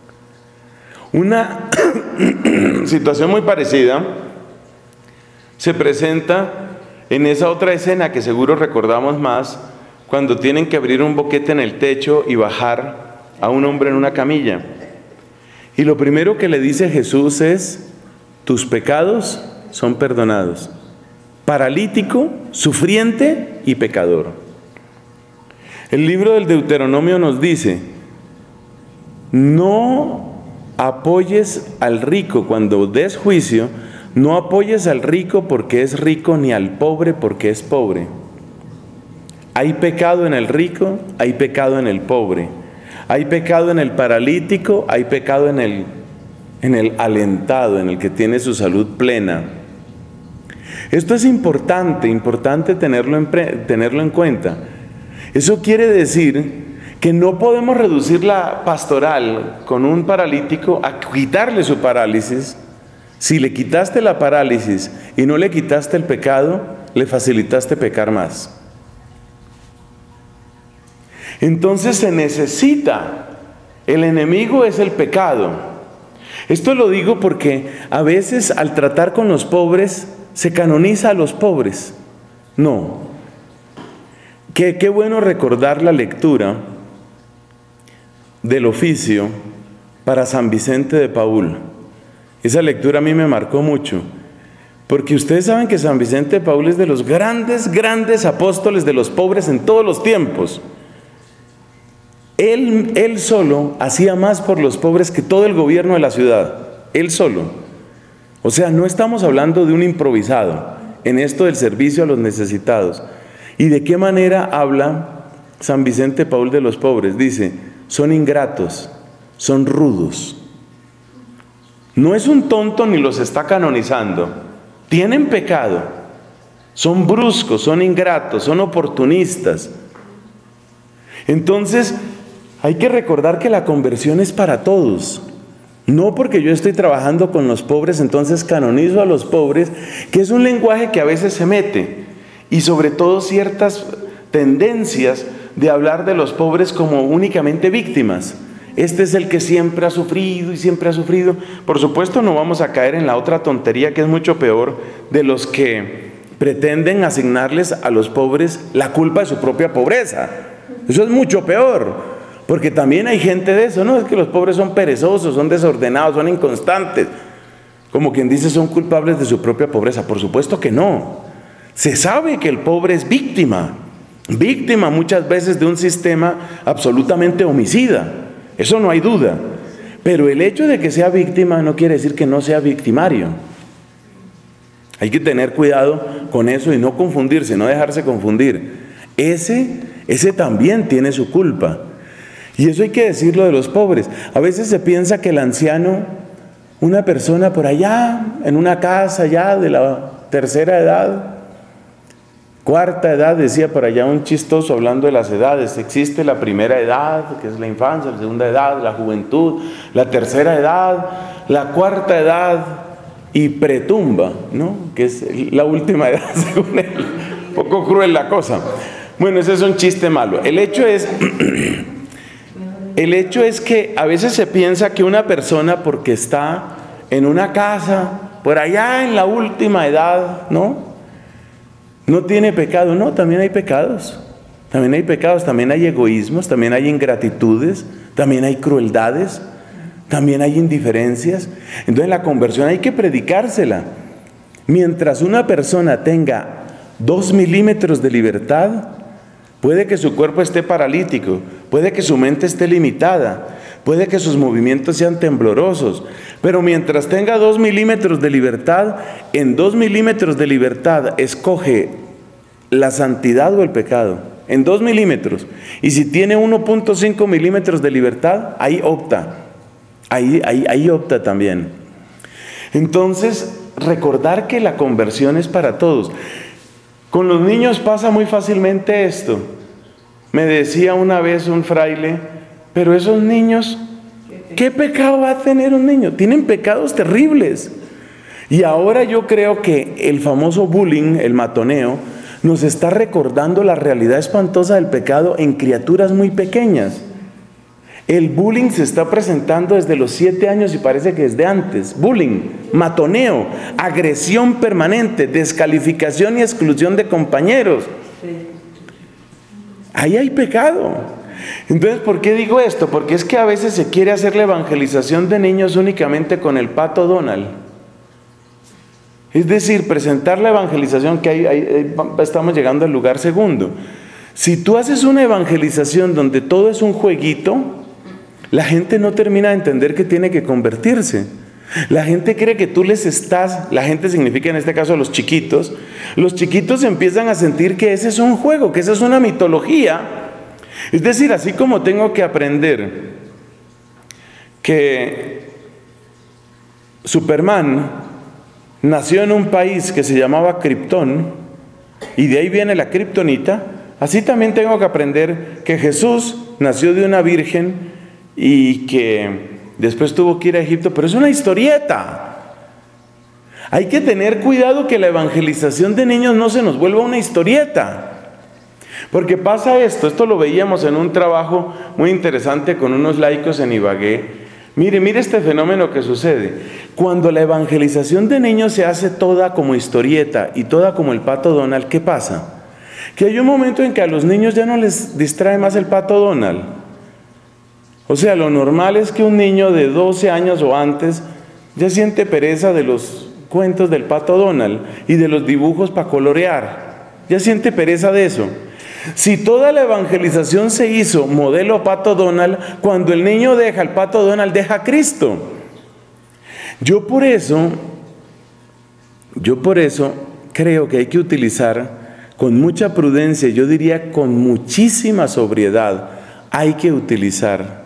Una situación muy parecida se presenta en esa otra escena que seguro recordamos más, cuando tienen que abrir un boquete en el techo y bajar a un hombre en una camilla. Y lo primero que le dice Jesús es: tus pecados son perdonados. Paralítico, sufriente y pecador. El libro del Deuteronomio nos dice: no apoyes al rico cuando des juicio, no apoyes al rico porque es rico, ni al pobre porque es pobre. Hay pecado en el rico, hay pecado en el pobre. Hay pecado en el paralítico, hay pecado en el alentado, en el que tiene su salud plena. Esto es importante tenerlo en cuenta. Eso quiere decir que no podemos reducir la pastoral con un paralítico a quitarle su parálisis. Si le quitaste la parálisis y no le quitaste el pecado, le facilitaste pecar más. Entonces se necesita, el enemigo es el pecado. Esto lo digo porque a veces al tratar con los pobres se canoniza a los pobres. No. Qué bueno recordar la lectura del oficio para San Vicente de Paúl. Esa lectura a mí me marcó mucho, porque ustedes saben que San Vicente de Paúl es de los grandes apóstoles de los pobres en todos los tiempos. Él solo hacía más por los pobres que todo el gobierno de la ciudad. Él solo. O sea, no estamos hablando de un improvisado en esto del servicio a los necesitados. ¿Y de qué manera habla San Vicente de Paúl de los pobres? Dice: son ingratos, son rudos. No es un tonto ni los está canonizando. Tienen pecado. Son bruscos, son ingratos, son oportunistas. Entonces, hay que recordar que la conversión es para todos. No porque yo estoy trabajando con los pobres, entonces canonizo a los pobres, que es un lenguaje que a veces se mete. Y sobre todo ciertas tendencias de hablar de los pobres como únicamente víctimas. Este es el que siempre ha sufrido y siempre ha sufrido. Por supuesto no vamos a caer en la otra tontería que es mucho peor, de los que pretenden asignarles a los pobres la culpa de su propia pobreza. Eso es mucho peor. Porque también hay gente de eso, ¿no? Es que los pobres son perezosos, son desordenados, son inconstantes. Como quien dice, son culpables de su propia pobreza. Por supuesto que no. Se sabe que el pobre es víctima muchas veces de un sistema absolutamente homicida. Eso no hay duda. Pero el hecho de que sea víctima no quiere decir que no sea victimario. Hay que tener cuidado con eso y no confundirse, no dejarse confundir. Ese también tiene su culpa. Y eso hay que decirlo de los pobres. A veces se piensa que el anciano, una persona por allá, en una casa ya de la tercera edad, cuarta edad, decía por allá un chistoso hablando de las edades: existe la primera edad, que es la infancia, la segunda edad, la juventud, la tercera edad, la cuarta edad y pretumba, ¿no? Que es la última edad, según él. Un poco cruel la cosa. Bueno, ese es un chiste malo. El hecho es que a veces se piensa que una persona, porque está en una casa, por allá en la última edad, ¿no? no tiene pecado. No, también hay pecados. También hay pecados, también hay egoísmos, también hay ingratitudes, también hay crueldades, también hay indiferencias. Entonces la conversión hay que predicársela. Mientras una persona tenga 2 milímetros de libertad, puede que su cuerpo esté paralítico, puede que su mente esté limitada, puede que sus movimientos sean temblorosos, pero mientras tenga 2 milímetros de libertad, en 2 milímetros de libertad escoge la santidad o el pecado. En 2 milímetros. Y si tiene 1.5 milímetros de libertad, ahí opta. Ahí opta también. Entonces, recordar que la conversión es para todos. Con los niños pasa muy fácilmente esto. Me decía una vez un fraile, pero esos niños, ¿qué pecado va a tener un niño? Tienen pecados terribles. Y ahora yo creo que el famoso bullying, el matoneo, nos está recordando la realidad espantosa del pecado en criaturas muy pequeñas. El bullying se está presentando desde los 7 años y parece que desde antes. Bullying, matoneo, agresión permanente, descalificación y exclusión de compañeros. Ahí hay pecado. Entonces, ¿por qué digo esto? Porque es que a veces se quiere hacer la evangelización de niños únicamente con el Pato Donald. Es decir, presentar la evangelización, que ahí estamos llegando al lugar segundo. Si tú haces una evangelización donde todo es un jueguito, la gente no termina de entender que tiene que convertirse. La gente cree que tú les estás, la gente significa en este caso los chiquitos empiezan a sentir que ese es un juego, que esa es una mitología. Es decir, así como tengo que aprender que Superman nació en un país que se llamaba Krypton y de ahí viene la kriptonita, así también tengo que aprender que Jesús nació de una virgen y que después tuvo que ir a Egipto, pero es una historieta. Hay que tener cuidado que la evangelización de niños no se nos vuelva una historieta, porque pasa esto lo veíamos en un trabajo muy interesante con unos laicos en Ibagué. Mire este fenómeno que sucede. Cuando la evangelización de niños se hace toda como historieta y toda como el Pato Donald, ¿qué pasa? Que hay un momento en que a los niños ya no les distrae más el Pato Donald. O sea, lo normal es que un niño de 12 años o antes ya siente pereza de los cuentos del Pato Donald y de los dibujos para colorear. Ya siente pereza de eso. Si toda la evangelización se hizo modelo Pato Donald, cuando el niño deja el Pato Donald, deja a Cristo. Yo por eso creo que hay que utilizar con mucha prudencia, yo diría con muchísima sobriedad, hay que utilizar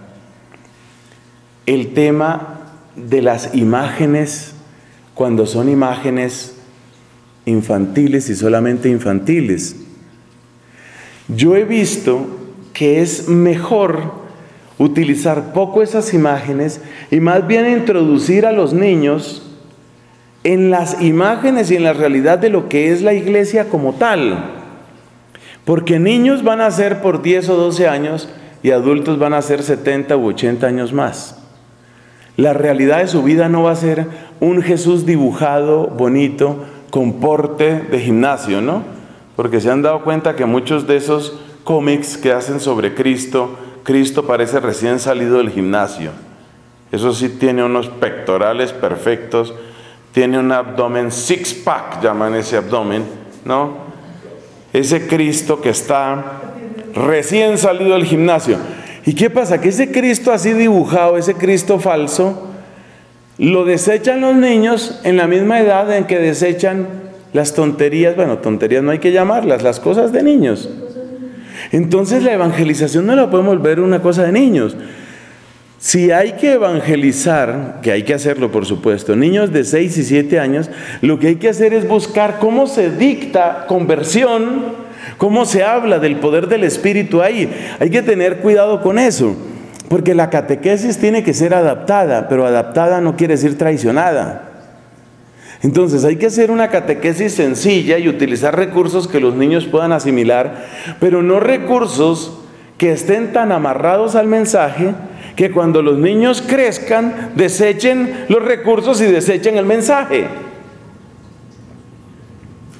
el tema de las imágenes cuando son imágenes infantiles y solamente infantiles. Yo he visto que es mejor utilizar poco esas imágenes y más bien introducir a los niños en las imágenes y en la realidad de lo que es la iglesia como tal. Porque niños van a ser por 10 o 12 años y adultos van a ser 70 u 80 años más. La realidad de su vida no va a ser un Jesús dibujado, bonito, con porte de gimnasio, ¿no? Porque se han dado cuenta que muchos de esos cómics que hacen sobre Cristo, Cristo parece recién salido del gimnasio. Eso sí, tiene unos pectorales perfectos, tiene un abdomen six-pack, llaman ese abdomen, ¿no? Ese Cristo que está recién salido del gimnasio. ¿Y qué pasa? Que ese Cristo así dibujado, ese Cristo falso, lo desechan los niños en la misma edad en que desechan las tonterías, bueno, tonterías no hay que llamarlas, las cosas de niños. Entonces la evangelización no la podemos ver una cosa de niños. Si hay que evangelizar, que hay que hacerlo por supuesto, niños de 6 y 7 años, lo que hay que hacer es buscar cómo se dicta conversión, cómo se habla del poder del Espíritu ahí. Hay que tener cuidado con eso, porque la catequesis tiene que ser adaptada, pero adaptada no quiere decir traicionada. Entonces hay que hacer una catequesis sencilla y utilizar recursos que los niños puedan asimilar, pero no recursos que estén tan amarrados al mensaje que cuando los niños crezcan desechen los recursos y desechen el mensaje.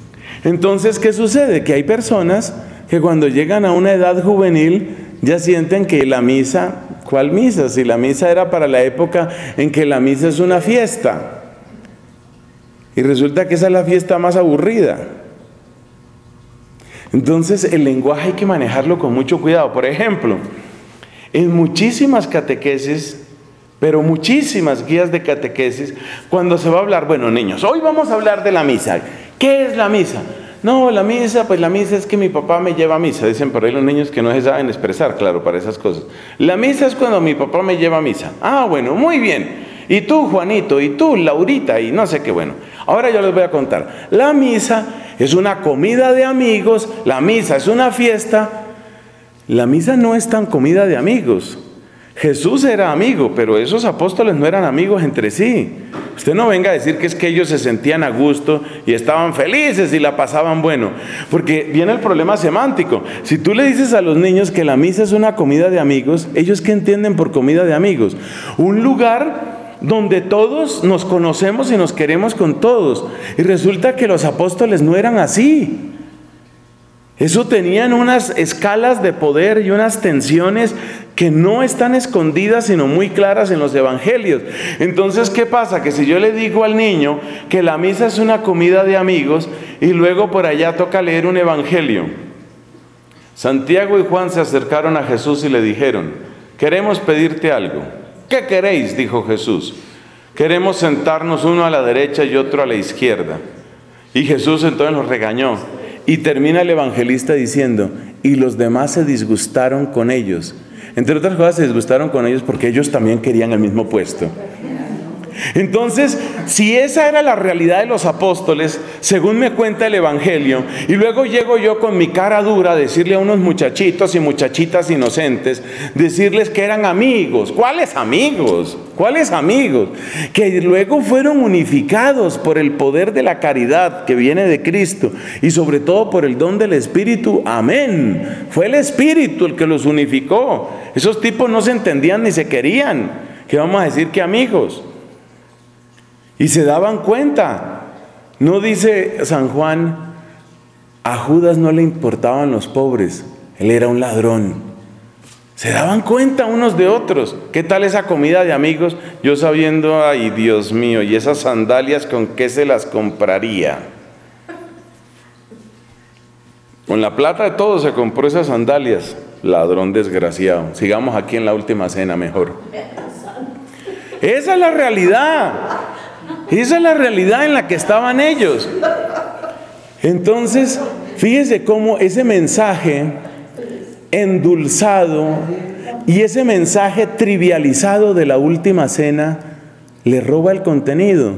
Entonces, ¿qué sucede? Que hay personas que cuando llegan a una edad juvenil ya sienten que la misa, ¿cuál misa? Si la misa era para la época en que la misa es una fiesta. Y resulta que esa es la fiesta más aburrida. Entonces el lenguaje hay que manejarlo con mucho cuidado. Por ejemplo, en muchísimas catequesis, pero muchísimas guías de catequesis, cuando se va a hablar, bueno niños, hoy vamos a hablar de la misa. ¿Qué es la misa? No, la misa, pues la misa es que mi papá me lleva a misa. Dicen por ahí los niños que no se saben expresar, claro, para esas cosas. La misa es cuando mi papá me lleva a misa. Ah, bueno, muy bien. Y tú, Juanito, y tú, Laurita, y no sé qué, bueno. Ahora yo les voy a contar. La misa es una comida de amigos, la misa es una fiesta. La misa no es tan comida de amigos. Jesús era amigo, pero esos apóstoles no eran amigos entre sí. Usted no venga a decir que es que ellos se sentían a gusto y estaban felices y la pasaban bueno, porque viene el problema semántico. Si tú le dices a los niños que la misa es una comida de amigos, ¿ellos qué entienden por comida de amigos? Un lugar donde todos nos conocemos y nos queremos con todos. Y resulta que los apóstoles no eran así. Eso tenían unas escalas de poder y unas tensiones que no están escondidas, sino muy claras en los evangelios. Entonces, ¿qué pasa? Que si yo le digo al niño que la misa es una comida de amigos y luego por allá toca leer un evangelio. Santiago y Juan se acercaron a Jesús y le dijeron, queremos pedirte algo. ¿Qué queréis?, dijo Jesús. Queremos sentarnos uno a la derecha y otro a la izquierda. Y Jesús entonces los regañó. Y termina el evangelista diciendo, y los demás se disgustaron con ellos. Entre otras cosas se disgustaron con ellos porque ellos también querían el mismo puesto. Entonces, si esa era la realidad de los apóstoles, según me cuenta el evangelio, y luego llego yo con mi cara dura a decirle a unos muchachitos y muchachitas inocentes, decirles que eran amigos. ¿Cuáles amigos? ¿Cuáles amigos? Que luego fueron unificados por el poder de la caridad que viene de Cristo y sobre todo por el don del Espíritu. Amén. Fue el Espíritu el que los unificó. Esos tipos no se entendían ni se querían. ¿Qué vamos a decir que amigos? Y se daban cuenta. No dice San Juan, a Judas no le importaban los pobres, él era un ladrón. Se daban cuenta unos de otros. ¿Qué tal esa comida de amigos? Yo sabiendo, ay Dios mío, y esas sandalias, ¿con qué se las compraría? Con la plata de todos se compró esas sandalias. Ladrón desgraciado. Sigamos aquí en la última cena mejor. Esa es la realidad. Esa es la realidad en la que estaban ellos. Entonces, fíjese cómo ese mensaje endulzado y ese mensaje trivializado de la última cena le roba el contenido.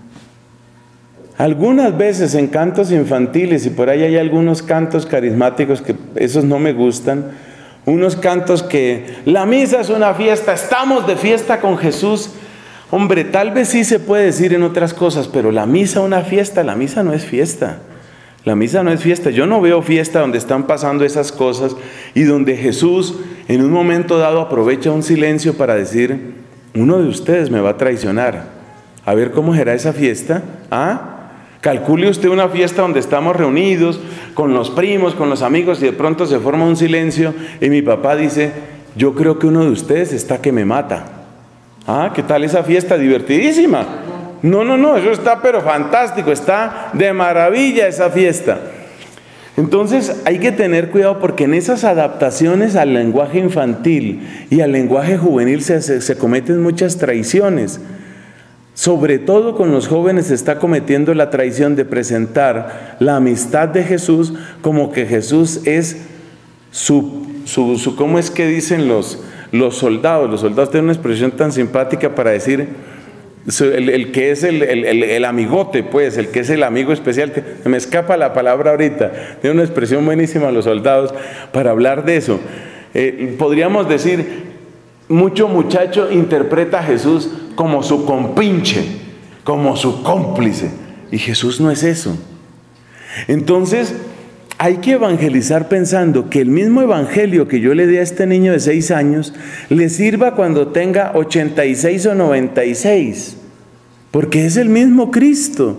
Algunas veces en cantos infantiles, y por ahí hay algunos cantos carismáticos que esos no me gustan, unos cantos que la misa es una fiesta, estamos de fiesta con Jesús. Hombre, tal vez sí se puede decir en otras cosas, pero la misa una fiesta, la misa no es fiesta. La misa no es fiesta. Yo no veo fiesta donde están pasando esas cosas y donde Jesús en un momento dado aprovecha un silencio para decir, uno de ustedes me va a traicionar. A ver cómo será esa fiesta. Calcule usted una fiesta donde estamos reunidos con los primos, con los amigos y de pronto se forma un silencio y mi papá dice, yo creo que uno de ustedes está que me mata. ¿Qué tal esa fiesta? Divertidísima. No, eso está pero fantástico, está de maravilla esa fiesta. Entonces hay que tener cuidado porque en esas adaptaciones al lenguaje infantil y al lenguaje juvenil se cometen muchas traiciones. Sobre todo con los jóvenes se está cometiendo la traición de presentar la amistad de Jesús como que Jesús es ¿cómo es que dicen los soldados? Los soldados tienen una expresión tan simpática para decir el que es el amigote, pues, el que es el amigo especial. Me escapa la palabra ahorita. Tiene una expresión buenísima los soldados para hablar de eso. Podríamos decir, mucho muchacho interpreta a Jesús como su compinche, como su cómplice. Y Jesús no es eso. Entonces, hay que evangelizar pensando que el mismo evangelio que yo le dé a este niño de 6 años le sirva cuando tenga 86 o 96, porque es el mismo Cristo.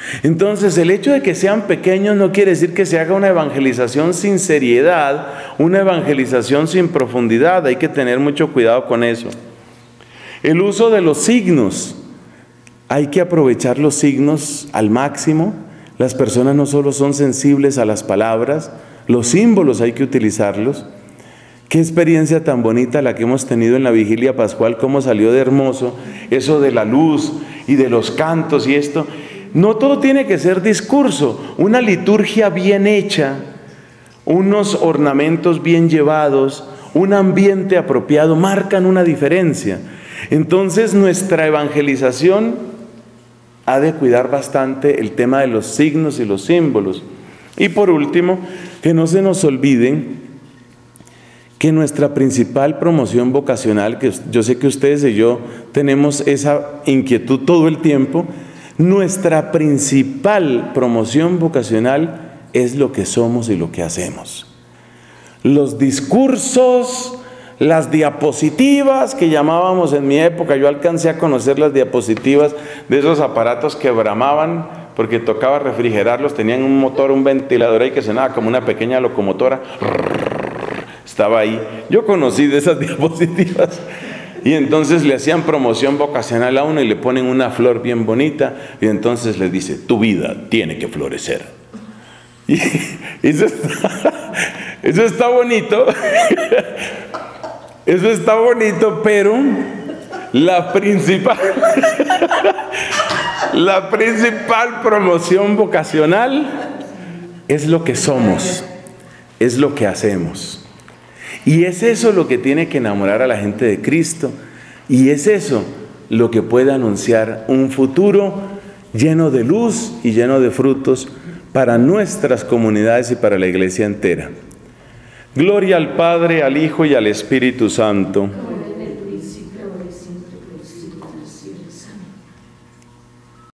Entonces, el hecho de que sean pequeños no quiere decir que se haga una evangelización sin seriedad, una evangelización sin profundidad. Hay que tener mucho cuidado con eso. El uso de los signos. Hay que aprovechar los signos al máximo. Las personas no solo son sensibles a las palabras, los símbolos hay que utilizarlos. Qué experiencia tan bonita la que hemos tenido en la vigilia pascual, cómo salió de hermoso eso de la luz y de los cantos y esto. No todo tiene que ser discurso, una liturgia bien hecha, unos ornamentos bien llevados, un ambiente apropiado marcan una diferencia. Entonces nuestra evangelización ha de cuidar bastante el tema de los signos y los símbolos. Y por último, que no se nos olviden que nuestra principal promoción vocacional, que yo sé que ustedes y yo tenemos esa inquietud todo el tiempo, nuestra principal promoción vocacional es lo que somos y lo que hacemos. Los discursos, las diapositivas que llamábamos en mi época, yo alcancé a conocer las diapositivas de esos aparatos que bramaban porque tocaba refrigerarlos, tenían un motor, un ventilador ahí que sonaba como una pequeña locomotora. Estaba ahí. Yo conocí de esas diapositivas. Y entonces le hacían promoción vocacional a uno y le ponen una flor bien bonita y entonces le dice, tu vida tiene que florecer. Y eso está bonito. Eso está bonito, pero la principal promoción vocacional es lo que somos, es lo que hacemos. Y es eso lo que tiene que enamorar a la gente de Cristo. Y es eso lo que puede anunciar un futuro lleno de luz y lleno de frutos para nuestras comunidades y para la iglesia entera. Gloria al Padre, al Hijo y al Espíritu Santo.